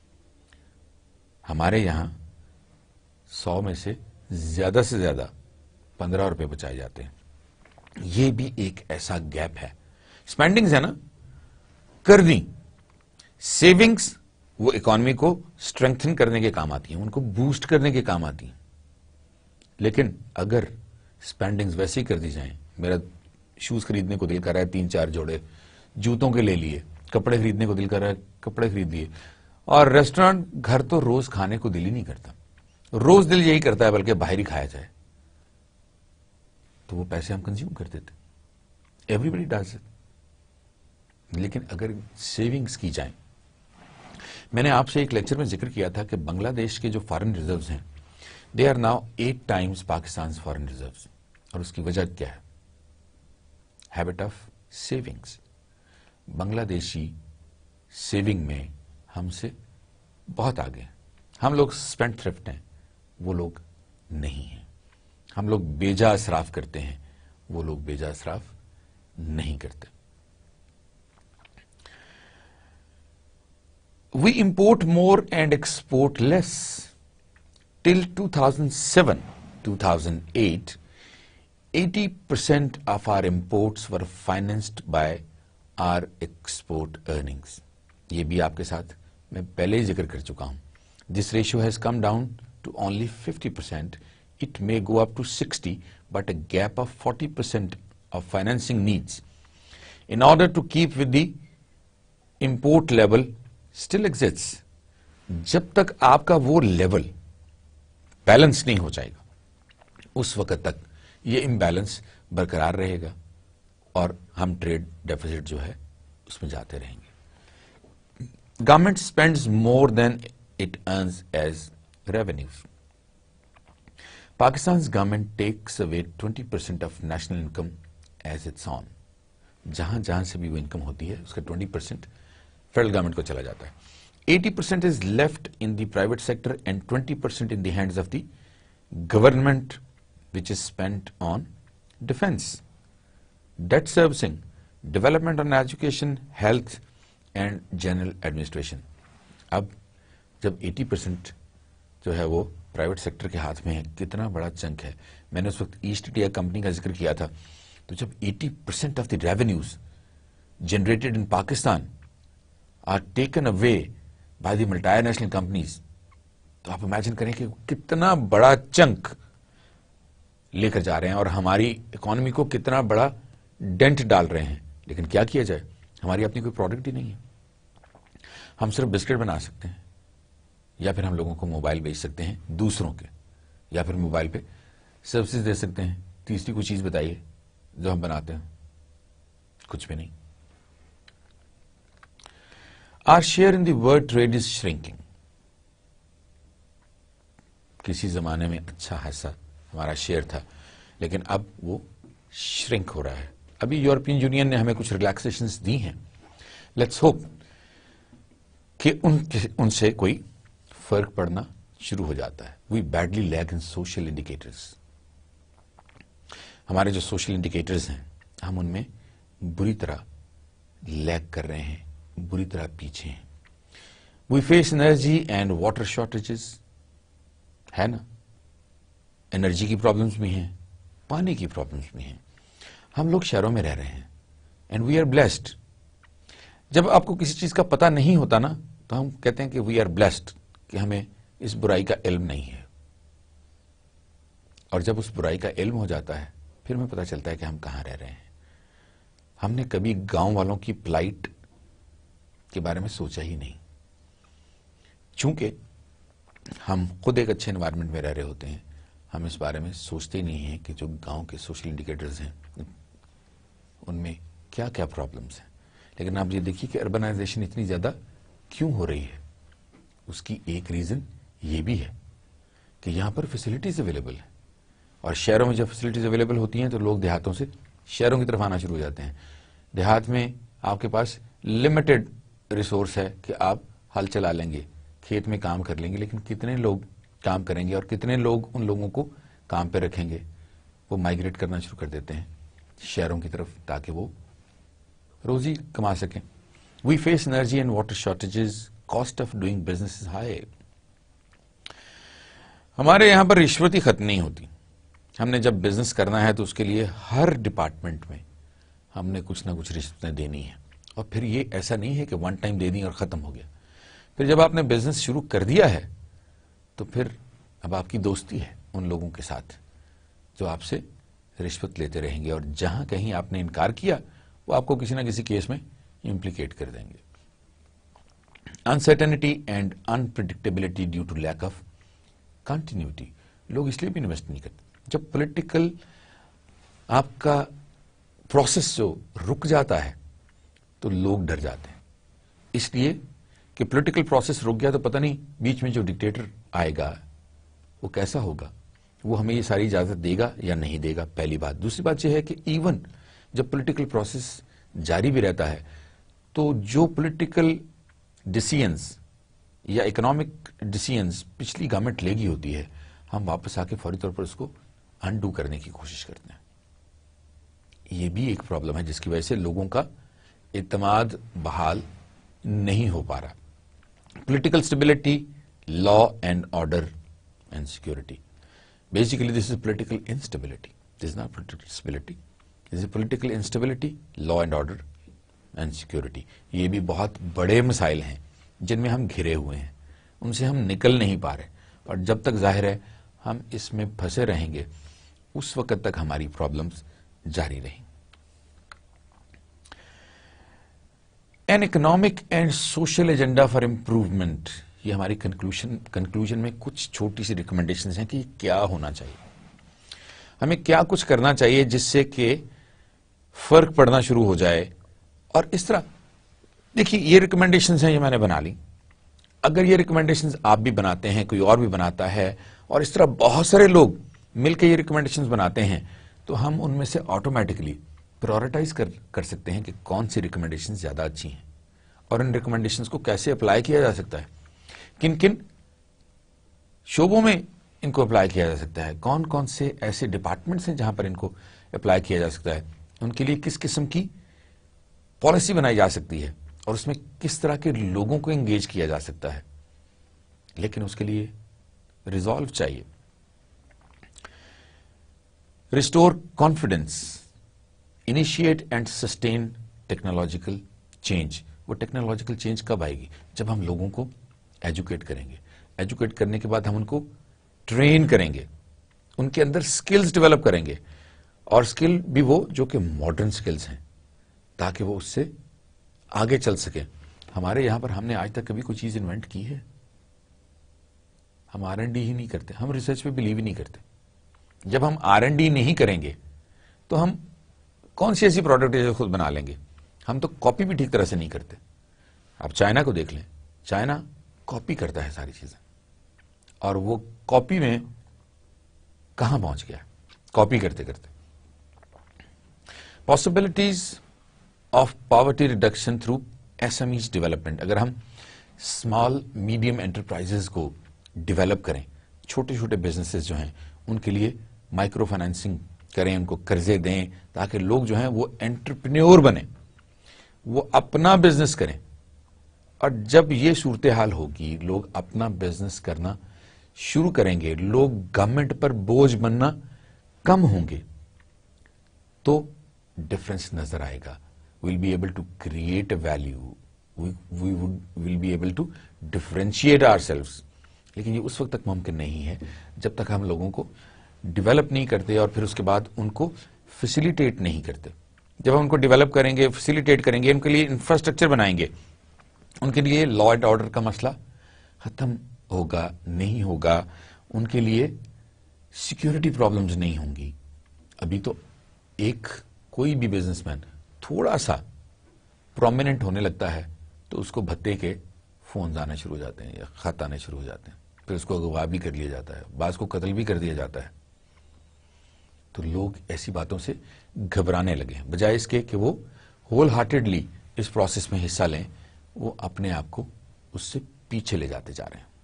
ہمارے یہاں 100 میں سے زیادہ 15 روپے بچائے جاتے ہیں. یہ بھی ایک ایسا گیپ ہے. اسپینڈنگز ہے نا, کرنی, سیونگز وہ اکانومی کو اسٹرینگتھن کرنے کے کام آتی ہیں, ان کو بوسٹ کرنے کے کام آتی ہیں. لیکن اگر اسپینڈنگز ویسے ہی کر دی جائیں, میرا شوز خریدنے کو دل کر رہا ہے 3-4 جوڑے جوتوں کے لے لیے, کپڑے خریدنے کو دل کر رہا ہے کپڑے خرید لیے, اور ریسٹورانٹ گھر تو روز کھانے کو دل ہی نہیں کرتا, روز دل یہی کرتا ہے بلکہ باہر ہی کھایا جائے, تو وہ پیسے ہم کنزیوم کر دیتے. Everybody does it. لیکن اگر سیونگز کی جائیں, میں نے آپ سے ایک لیکچر میں ذکر کیا تھا کہ بنگلہ دیش کے جو فارن ریزروز ہیں, they are now 8 times Pakistan foreign reserves. اور اس کی وجہ کیا ہے؟ Habit of savings. بنگلہ دیشی سیونگ میں ہم سے بہت آگے ہیں. ہم لوگ اسپینڈ تھرفٹ ہیں, وہ لوگ نہیں ہیں. ہم لوگ بیجا اسراف کرتے ہیں, وہ لوگ بیجا اسراف نہیں کرتے. We import more and export less. Till 2007-2008, 80% of our imports were financed by our export earnings. یہ بھی آپ کے ساتھ میں پہلے ہی ذکر کر چکا ہوں. This ratio has come down to only 50%. It may go up to 60%, but a gap of 40% of financing needs in order to keep with the import level still exists. جب تک آپ کا وہ لیول بیلنس نہیں ہو جائے گا, اس وقت تک یہ امبیلنس برقرار رہے گا اور ہم ٹریڈ ڈیفیسٹ جو ہے اس میں جاتے رہیں گے. Government spends more than it earns as revenues. Pakistan government tax away 20% of national income as its own. جہاں جہاں سے بھی وہ انکم ہوتی ہے اس کا 20% فیڈرل گورنمنٹ کو چلا جاتا ہے. 80% is left in the private sector and 20% in the hands of the government, which is spent on defense, debt servicing, development on education, health and general administration. اب جب 80% جو ہے وہ پرائیویٹ سیکٹر کے ہاتھ میں ہے, کتنا بڑا چنک ہے. میں نے اس وقت ایسٹ انڈیا کمپنی کا ذکر کیا تھا, تو جب 80% of the revenues generated in Pakistan are taken away by the multi national companies, تو آپ امیجن کریں کہ کتنا بڑا چنک لے کر جا رہے ہیں اور ہماری اکانومی کو کتنا بڑا ڈینٹ ڈال رہے ہیں. لیکن کیا کیا جائے, ہماری اپنی کوئی پروڈکٹ ہی نہیں ہے. ہم صرف بسکٹ بنا سکتے ہیں, یا پھر ہم لوگوں کو موبائل بیچ سکتے ہیں دوسروں کے, یا پھر موبائل پہ سروسز دے سکتے ہیں. تیسری کوئی چیز بتائیے جو ہم بناتے ہیں, کچھ بھی نہیں. Our share in the world trade is shrinking. کسی زمانے میں اچھا خاصا ہمارا شیئر تھا, لیکن اب وہ شرنک ہو رہا ہے. ابھی یورپین یونین نے ہمیں کچھ ریلیکسیشنز دی ہیں. لیٹس ہوپ کہ ان سے کوئی فرق پڑنا شروع ہو جاتا ہے. We badly lag in social indicators. ہمارے جو سوشل انڈیکیٹرز ہیں, ہم ان میں بری طرح لیگ کر رہے ہیں, بری طرح پیچھے ہیں. We face energy and water shortages, ہے نا, انرجی کی پرابلمس بھی ہیں, پانی کی پرابلمس بھی ہیں. ہم لوگ شہروں میں رہ رہے ہیں اینڈ وی آر بلیسڈ. جب آپ کو کسی چیز کا پتہ نہیں ہوتا نا, تو ہم کہتے ہیں کہ وی آر بلیسڈ, کہ ہمیں اس برائی کا علم نہیں ہے. اور جب اس برائی کا علم ہو جاتا ہے پھر ہمیں پتہ چلتا ہے کہ ہم کہاں رہ رہے ہیں. ہم نے کبھی گاؤں والوں کی پلائٹ کے بارے میں سوچا ہی نہیں. چونکہ ہم خود ایک اچھے انوائرمنٹ میں رہ رہے ہوتے ہیں, ہم اس بارے میں سوچتے ہی نہیں ہیں کہ جو گاؤں کے سوشل انڈیکیٹرز ہیں ان میں کیا کیا پرابلمس ہیں. لیکن آپ یہ دیکھیے کہ اربنائزیشن اتنی زیادہ کیوں ہو رہی ہے. اس کی ایک ریزن یہ بھی ہے کہ یہاں پر فیسلٹیز اویلیبل ہیں, اور شہروں میں جب فیسلٹیز اویلیبل ہوتی ہیں تو لوگ دیہاتوں سے شہروں کی طرف آنا شروع ہو جاتے ہیں. دیہات میں آپ کے پاس لمیٹڈ ریسورس ہے کہ آپ ہل چلا لیں گے, کھیت میں کام کر لیں گے, لیکن کتنے لوگ کام کریں گے اور کتنے لوگ ان لوگوں کو کام پہ رکھیں گے. وہ مائگریٹ کرنا شروع کر دیتے ہیں شہروں کی طرف تاکہ وہ روزی کما سکیں. We face energy and water shortages, cost of doing business is high. ہمارے یہاں پر رشوت ہی ختم نہیں ہوتی. ہم نے جب بزنس کرنا ہے تو اس کے لیے ہر ڈپارٹمنٹ میں ہم نے کچھ نہ کچھ رشوتیں دینی ہیں, اور پھر یہ ایسا نہیں ہے کہ ون ٹائم دے دی اور ختم ہو گیا. پھر جب آپ نے بزنس شروع کر دیا ہے تو پھر اب آپ کی دوستی ہے ان لوگوں کے ساتھ جو آپ سے رشوت لیتے رہیں گے, اور جہاں کہیں آپ نے انکار کیا وہ آپ کو کسی نہ کسی کیس میں امپلیکیٹ کر دیں گے. Uncertainty and unpredictability due to lack of continuity. لوگ اس لیے بھی انویسٹ نہیں کرتے. جب پولیٹیکل آپ کا پروسیس جو رک جاتا ہے تو لوگ ڈر جاتے ہیں, اس لیے کہ پولیٹیکل پروسیس رک گیا تو پتہ نہیں بیچ میں جو ڈکٹیٹر آئے گا وہ کیسا ہوگا, وہ ہمیں یہ ساری اجازت دے گا یا نہیں دے گا, پہلی بات. دوسری بات یہ ہے کہ ایون جب پولیٹیکل پروسیس جاری بھی رہتا ہے تو جو پولیٹیکل ڈیسیژنز یا اکنامک ڈیسیژنز پچھلی گورنمنٹ لے گی ہوتی ہے, ہم واپس آ کے فوری طور پر اس کو انڈو کرنے کی کوشش کرتے ہیں. یہ بھی ایک پرابلم ہے جس کی وجہ سے لوگوں کا اعتماد بحال نہیں ہو پا رہا. Political stability, law and order and security. Basically this is political instability, this is not political stability, this is political instability, law and order and security. یہ بھی بہت بڑے مسائل ہیں جن میں ہم گھرے ہوئے ہیں, ان سے ہم نکل نہیں پا رہے, اور جب تک ظاہر ہے ہم اس میں پھنسے رہیں گے اس وقت تک ہماری پرابلمز جاری رہیں. An economic and social agenda for improvement. یہ ہماری کنکلوژن میں کچھ چھوٹی سی ریکمنڈیشنز ہیں کہ کیا ہونا چاہیے, ہمیں کیا کچھ کرنا چاہیے جس سے کہ فرق پڑنا شروع ہو جائے. اور اس طرح دیکھیے یہ ریکمنڈیشنز ہیں, یہ میں نے بنا لی. اگر یہ ریکمنڈیشنز آپ بھی بناتے ہیں, کوئی اور بھی بناتا ہے, اور اس طرح بہت سارے لوگ مل کے یہ ریکمنڈیشنز بناتے ہیں, تو ہم ان میں سے آٹومیٹکلی پرائورٹائز کر سکتے ہیں کہ کون سی ریکمنڈیشنز زیادہ اچھی ہیں, اور ان ریکمنڈیشنز کو کیسے اپلائی کیا جا سکتا ہے, کن کن شعبوں میں ان کو اپلائی کیا جا سکتا ہے, کون کون سے ایسے ڈپارٹمنٹس ہیں جہاں پر ان کو اپلائی کیا جا سکتا ہے, ان کے لیے کس قسم کی پالیسی بنائی جا سکتی ہے, اور اس میں کس طرح کے لوگوں کو انگیج کیا جا سکتا ہے. لیکن اس کے لیے ریزالو چاہیے. Restore confidence, initiate and sustain technological change. وہ ٹیکنالوجیکل چینج کب آئے گی؟ جب ہم لوگوں کو ایجوکیٹ کریں گے. ایجوکیٹ کرنے کے بعد ہم ان کو ٹرین کریں گے, ان کے اندر سکلز ڈیولپ کریں گے, اور سکل بھی وہ جو کہ ماڈرن سکلز ہیں, تاکہ وہ اس سے آگے چل سکیں. ہمارے یہاں پر ہم نے آج تک کبھی کوئی چیز انوینٹ کی ہے؟ ہم R&D ہی نہیں کرتے, ہم ریسرچ پہ بلیو ہی نہیں کرتے. جب ہم R&D نہیں کریں گے تو ہم کون سی ایسی پروڈکٹ ہے جو خود بنا لیں گے؟ ہم تو کاپی بھی ٹھیک طرح سے نہیں کرتے. آپ چائنا کو دیکھ لیں, چائنا کاپی کرتا ہے ساری چیزیں, اور وہ کاپی میں کہاں پہنچ گیا کاپی کرتے کرتے. Possibilities of poverty reduction through SMEs development. اگر ہم اسمال میڈیم انٹرپرائزز کو ڈیولپ کریں, چھوٹے چھوٹے بزنسز جو ہیں ان کے لیے مائکرو فائنانسنگ کریں, ان کو قرضے دیں تاکہ لوگ جو ہیں وہ انٹرپرینیور بنیں, وہ اپنا بزنس کریں. اور جب یہ صورتحال ہوگی, لوگ اپنا بزنس کرنا شروع کریں گے, لوگ گورنمنٹ پر بوجھ بننا کم ہوں گے, تو ڈفرنس نظر آئے گا. we'll be able to create a value, we'll be able to differentiate ourselves. لیکن یہ اس وقت تک ممکن نہیں ہے جب تک ہم لوگوں کو ڈیولپ نہیں کرتے اور پھر اس کے بعد ان کو فیسیلیٹیٹ نہیں کرتے. جب ہم ان کو ڈیولپ کریں گے, فیسیلیٹیٹ کریں گے, ان کے لیے انفراسٹرکچر بنائیں گے, ان کے لیے لا اینڈ آرڈر کا مسئلہ ختم ہوگا نہیں ہوگا, ان کے لیے سیکیورٹی پرابلمز نہیں ہوں گی. ابھی تو کوئی بھی بزنس مین تھوڑا سا پرومیننٹ ہونے لگتا ہے تو اس کو بھتے کے فونز آنے شروع ہو جاتے ہیں یا خط آنے شروع ہو جاتے ہیں, پھر اس کو اغوا بھی کر لیا جاتا ہے, بعض کو قتل بھی کر دیا جاتا ہے. تو لوگ ایسی باتوں سے گھبرانے لگے ہیں, بجائے اس کے کہ وہ ہول ہارٹیڈلی اس پروسیس میں حصہ لیں, وہ اپنے آپ کو اس سے پیچھے لے جاتے جا رہے ہیں.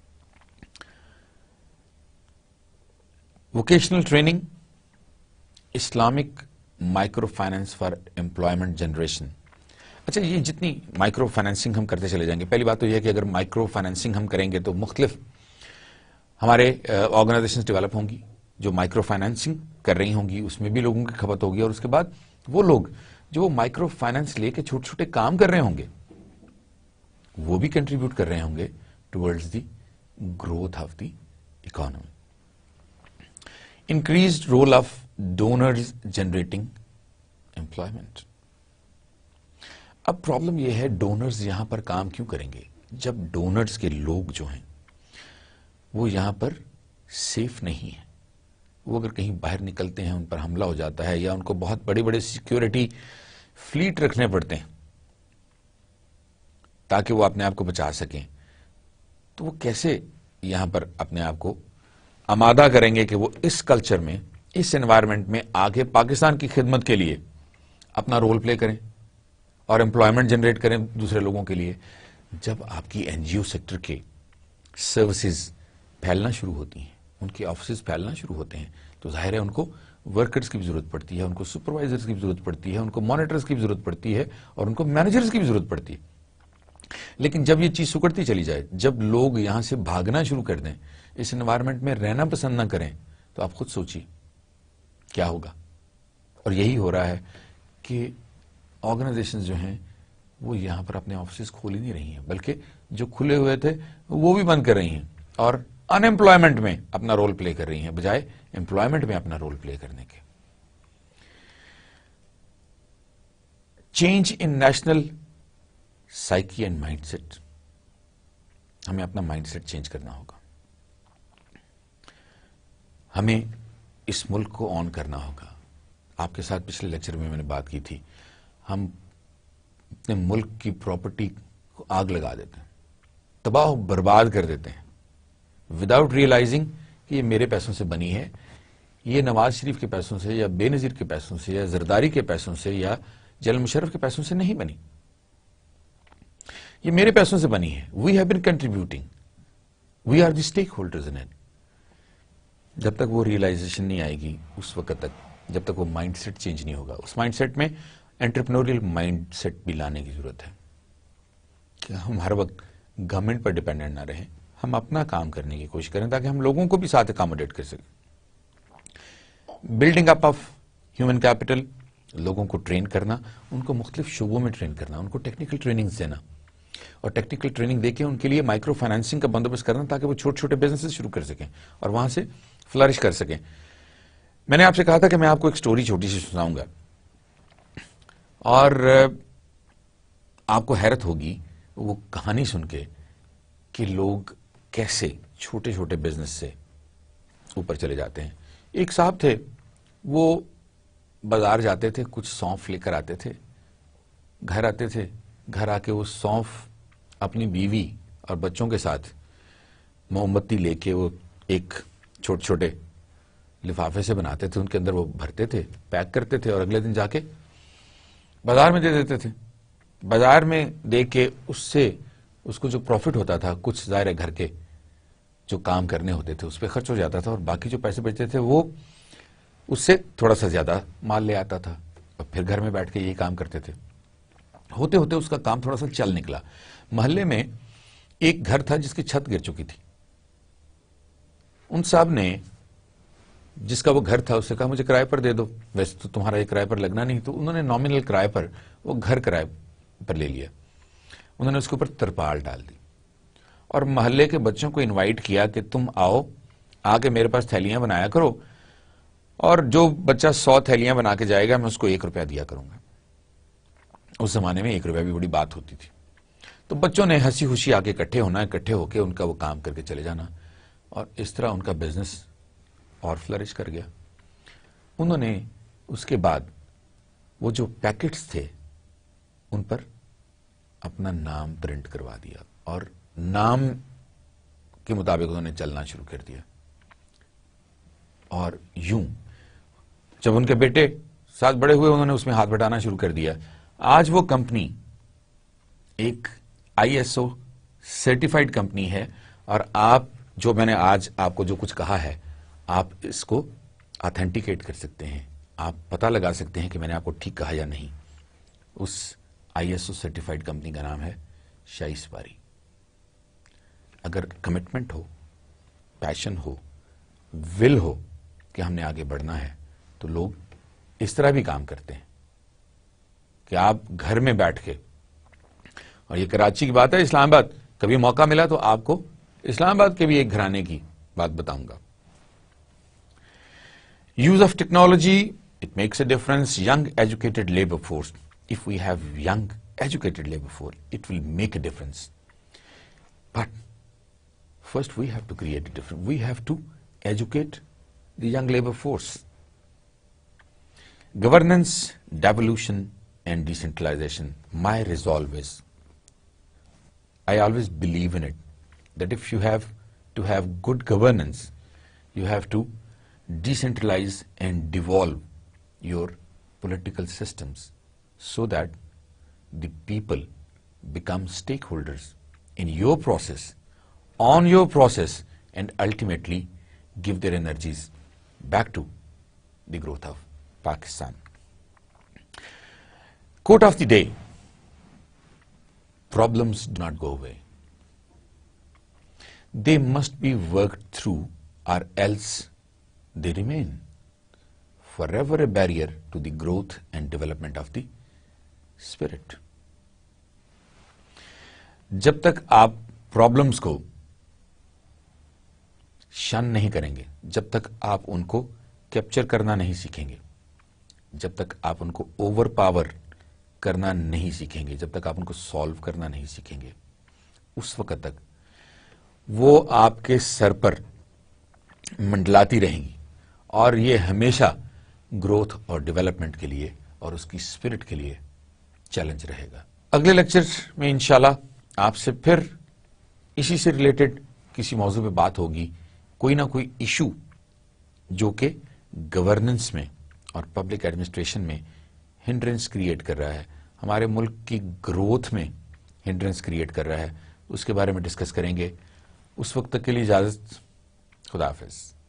Vocational training, Islamic microfinance for employment generation. اچھا, یہ جتنی مائکرو فائنانسنگ ہم کرتے چلے جائیں گے, پہلی بات تو یہ ہے کہ اگر مائکرو فائنانسنگ ہم کریں گے تو مختلف ہمارے آرگنائزیشنز ڈیولپ ہوں گی جو مائکرو فائنانسنگ کر رہی ہوں گی, اس میں بھی لوگوں کی کھپت ہوگی, اور اس کے بعد وہ لوگ جو مائکرو فائنانس لے کے چھوٹے چھوٹے کام کر رہے ہوں گے وہ بھی کنٹریبیوٹ کر رہے ہوں گے towards the growth of the economy. Increased role of donors generating employment. اب پرابلم یہ ہے ڈونرز یہاں پر کام کیوں کریں گے جب ڈونرز کے لوگ جو ہیں وہ یہاں پر سیف نہیں ہیں. وہ اگر کہیں باہر نکلتے ہیں ان پر حملہ ہو جاتا ہے یا ان کو بہت بڑے بڑے سیکیورٹی فلیٹ رکھنے پڑتے ہیں تاکہ وہ اپنے آپ کو بچا سکیں, تو وہ کیسے یہاں پر اپنے آپ کو آمادہ کریں گے کہ وہ اس کلچر میں, اس انوائرمنٹ میں آگے پاکستان کی خدمت کے لیے اپنا رول پلے کریں اور امپلائمنٹ جنریٹ کریں دوسرے لوگوں کے لیے. جب آپ کی این جی او سیکٹر کے سروسز پھیلنا شروع ہوتی ہیں, ان کے آفسز پھیلنا شروع ہوتے ہیں, تو ظاہر ہے ان کو ورکرز کی بھی ضرورت پڑتی ہے, ان کو سپروائزرز کی بھی ضرورت پڑتی ہے, ان کو مانیٹرز کی بھی ضرورت پڑتی ہے, اور ان کو مینیجرز کی بھی ضرورت پڑتی ہے. لیکن جب یہ چیز سکڑتی چلی جائے, جب لوگ یہاں سے بھاگنا شروع کر دیں, اس انوائرمنٹ میں رہنا پسند نہ کریں, تو آپ خود سوچیے کیا ہوگا. اور یہی ہو رہا ہے کہ آرگنائزیشنز جو ہیں وہ یہاں پر اپنے آفسز کھول ہی نہیں رہی ہیں, بلکہ جو کھلے ہوئے تھے وہ بھی بند کر رہی ہیں اور ان امپلائمنٹ میں اپنا رول پلے کر رہی ہیں بجائے امپلائمنٹ میں اپنا رول پلے کرنے کے. Change in national psyche and mindset. ہمیں اپنا مائنڈ سیٹ چینج کرنا ہوگا, ہمیں اس ملک کو آن کرنا ہوگا. آپ کے ساتھ پچھلے لیکچر میں نے بات کی تھی, ہم اپنے ملک کی پراپرٹی کو آگ لگا دیتے ہیں, تباہ و برباد کر دیتے ہیں وداؤٹ ریئلائزنگ کہ یہ میرے پیسوں سے بنی ہے, یہ نواز شریف کے پیسوں سے یا بے نظیر کے پیسوں سے یا زرداری کے پیسوں سے یا جنرل مشرف کے پیسوں سے نہیں بنی, یہ میرے پیسوں سے بنی ہے. We have been contributing, we are the stakeholders in it. جب تک وہ ریئلائزیشن نہیں آئے گی, اس وقت تک, جب تک وہ مائنڈ سیٹ چینج نہیں ہوگا, اس مائنڈ سیٹ میں انٹرپرینوریل مائنڈ سیٹ بھی لانے کی ضرورت ہے کہ ہم ہر وقت گورنمنٹ پر ڈیپینڈنٹ نہ رہیں, ہم اپنا کام کرنے کی کوشش کریں تاکہ ہم لوگوں کو بھی ساتھ اکاموڈیٹ کر سکیں. Building up of human capital, لوگوں کو ٹرین کرنا, ان کو مختلف شعبوں میں ٹرین کرنا, ان کو ٹیکنیکل ٹریننگز دینا, اور ٹیکنیکل ٹریننگ دے کے ان کے لیے مائکرو فائنانسنگ کا بندوبست کرنا تاکہ وہ چھوٹے چھوٹے بزنس شروع کر سکیں اور وہاں سے فلرش کر سکیں. میں نے آپ سے کہا تھا کہ میں آپ کو ایک سٹوری چھوٹی سی سناؤں گا اور آپ کو حیرت ہوگی وہ کہانی سن کے کہ لوگ کیسے چھوٹے چھوٹے بزنس سے اوپر چلے جاتے ہیں. ایک صاحب تھے, وہ بازار جاتے تھے, کچھ سونف لے کر آتے تھے, گھر آتے تھے, گھر آ کے وہ سونف اپنی بیوی اور بچوں کے ساتھ موم بتی لے کے وہ ایک چھوٹے چھوٹے لفافے سے بناتے تھے, ان کے اندر وہ بھرتے تھے, پیک کرتے تھے اور اگلے دن جا کے بازار میں دے دیتے تھے. بازار میں دے کے اس سے اس کو جو پروفٹ ہوتا تھا, کچھ ظاہر ہے گھر کے جو کام کرنے ہوتے تھے اس پہ خرچ ہو جاتا تھا, اور باقی جو پیسے بچتے تھے وہ اس سے تھوڑا سا زیادہ مال لے آتا تھا اور پھر گھر میں بیٹھ کے یہی کام کرتے تھے. ہوتے ہوتے اس کا کام تھوڑا سا چل نکلا. محلے میں ایک گھر تھا جس کی چھت گر چکی تھی. ان صاحب نے, جس کا وہ گھر تھا, اس سے کہا مجھے کرائے پر دے دو, ویسے تو تمہارا یہ کرائے پر لگنا نہیں. تو انہوں نے نامنل کرائے پر وہ گھر کرائے پر لے لیا. انہوں نے اس کے اوپر ترپال ڈال دی اور محلے کے بچوں کو انوائٹ کیا کہ تم آؤ, آ کے میرے پاس تھیلیاں بنایا کرو، اور جو بچہ 100 تھیلیاں بنا کے جائے گا میں اس کو 1 روپیہ دیا کروں گا. اس زمانے میں 1 روپیہ بھی بڑی بات ہوتی تھی. تو بچوں نے ہنسی خوشی آ کے اکٹھے ہونا، اکٹھے ہو کے ان کا وہ کام کر کے چلے جانا، اور اس طرح ان کا بزنس اور فلرش کر گیا. انہوں نے اس کے بعد وہ جو پیکٹس تھے ان پر اپنا نام پرنٹ کروا دیا، اور نام کے مطابق انہوں نے چلنا شروع کر دیا. اور یوں جب ان کے بیٹے ساتھ بڑے ہوئے انہوں نے اس میں ہاتھ بٹانا شروع کر دیا. آج وہ کمپنی ایک ISO سرٹیفائڈ کمپنی ہے، اور آپ جو میں نے آج آپ کو جو کچھ کہا ہے آپ اس کو آتھینٹیکیٹ کر سکتے ہیں، آپ پتہ لگا سکتے ہیں کہ میں نے آپ کو ٹھیک کہا یا نہیں. اس ISO سرٹیفائڈ کمپنی کا نام ہے شاہی سپاری. اگر کمٹمنٹ ہو، پیشن ہو، ول ہو کہ ہم نے آگے بڑھنا ہے، تو لوگ اس طرح بھی کام کرتے ہیں کہ آپ گھر میں بیٹھ کے، اور یہ کراچی کی بات ہے، اسلام آباد کبھی موقع ملا تو آپ کو اسلام آباد کے بھی ایک گھرانے کی بات بتاؤں گا. Use of technology, it makes a difference. Young educated labor force. If we have young educated labor force, it will make a difference. But first we have to create a difference. We have to educate the young labor force. Governance, devolution and decentralization. My resolve is, I always believe in it, that if you have to have good governance, you have to decentralize and devolve your political systems so that the people become stakeholders in your process, on your process, and ultimately give their energies back to the growth of Pakistan. Quote of the day: problems do not go away. They must be worked through, or else they remain forever a barrier to the growth and development of the spirit. جب تک آپ پرابلمز کو شن نہیں کریں گے، جب تک آپ ان کو کیپچر کرنا نہیں سیکھیں گے، جب تک آپ ان کو اوور پاور کرنا نہیں سیکھیں گے، جب تک آپ ان کو سالو کرنا نہیں سیکھیں گے، اس وقت تک وہ آپ کے سر پر منڈلاتی رہیں گی، اور یہ ہمیشہ گروتھ اور ڈیولپمنٹ کے لیے اور اس کی اسپرٹ کے لیے چیلنج رہے گا. اگلے لیکچر میں انشاءاللہ آپ سے پھر اسی سے ریلیٹڈ کسی موضوع پہ بات ہوگی، کوئی نہ کوئی ایشو جو کہ گورننس میں اور پبلک ایڈمنسٹریشن میں ہنڈرنس کریٹ کر رہا ہے، ہمارے ملک کی گروتھ میں ہنڈرنس کریٹ کر رہا ہے، اس کے بارے میں ڈسکس کریں گے. اس وقت تک کے لیے اجازت، خدا حافظ.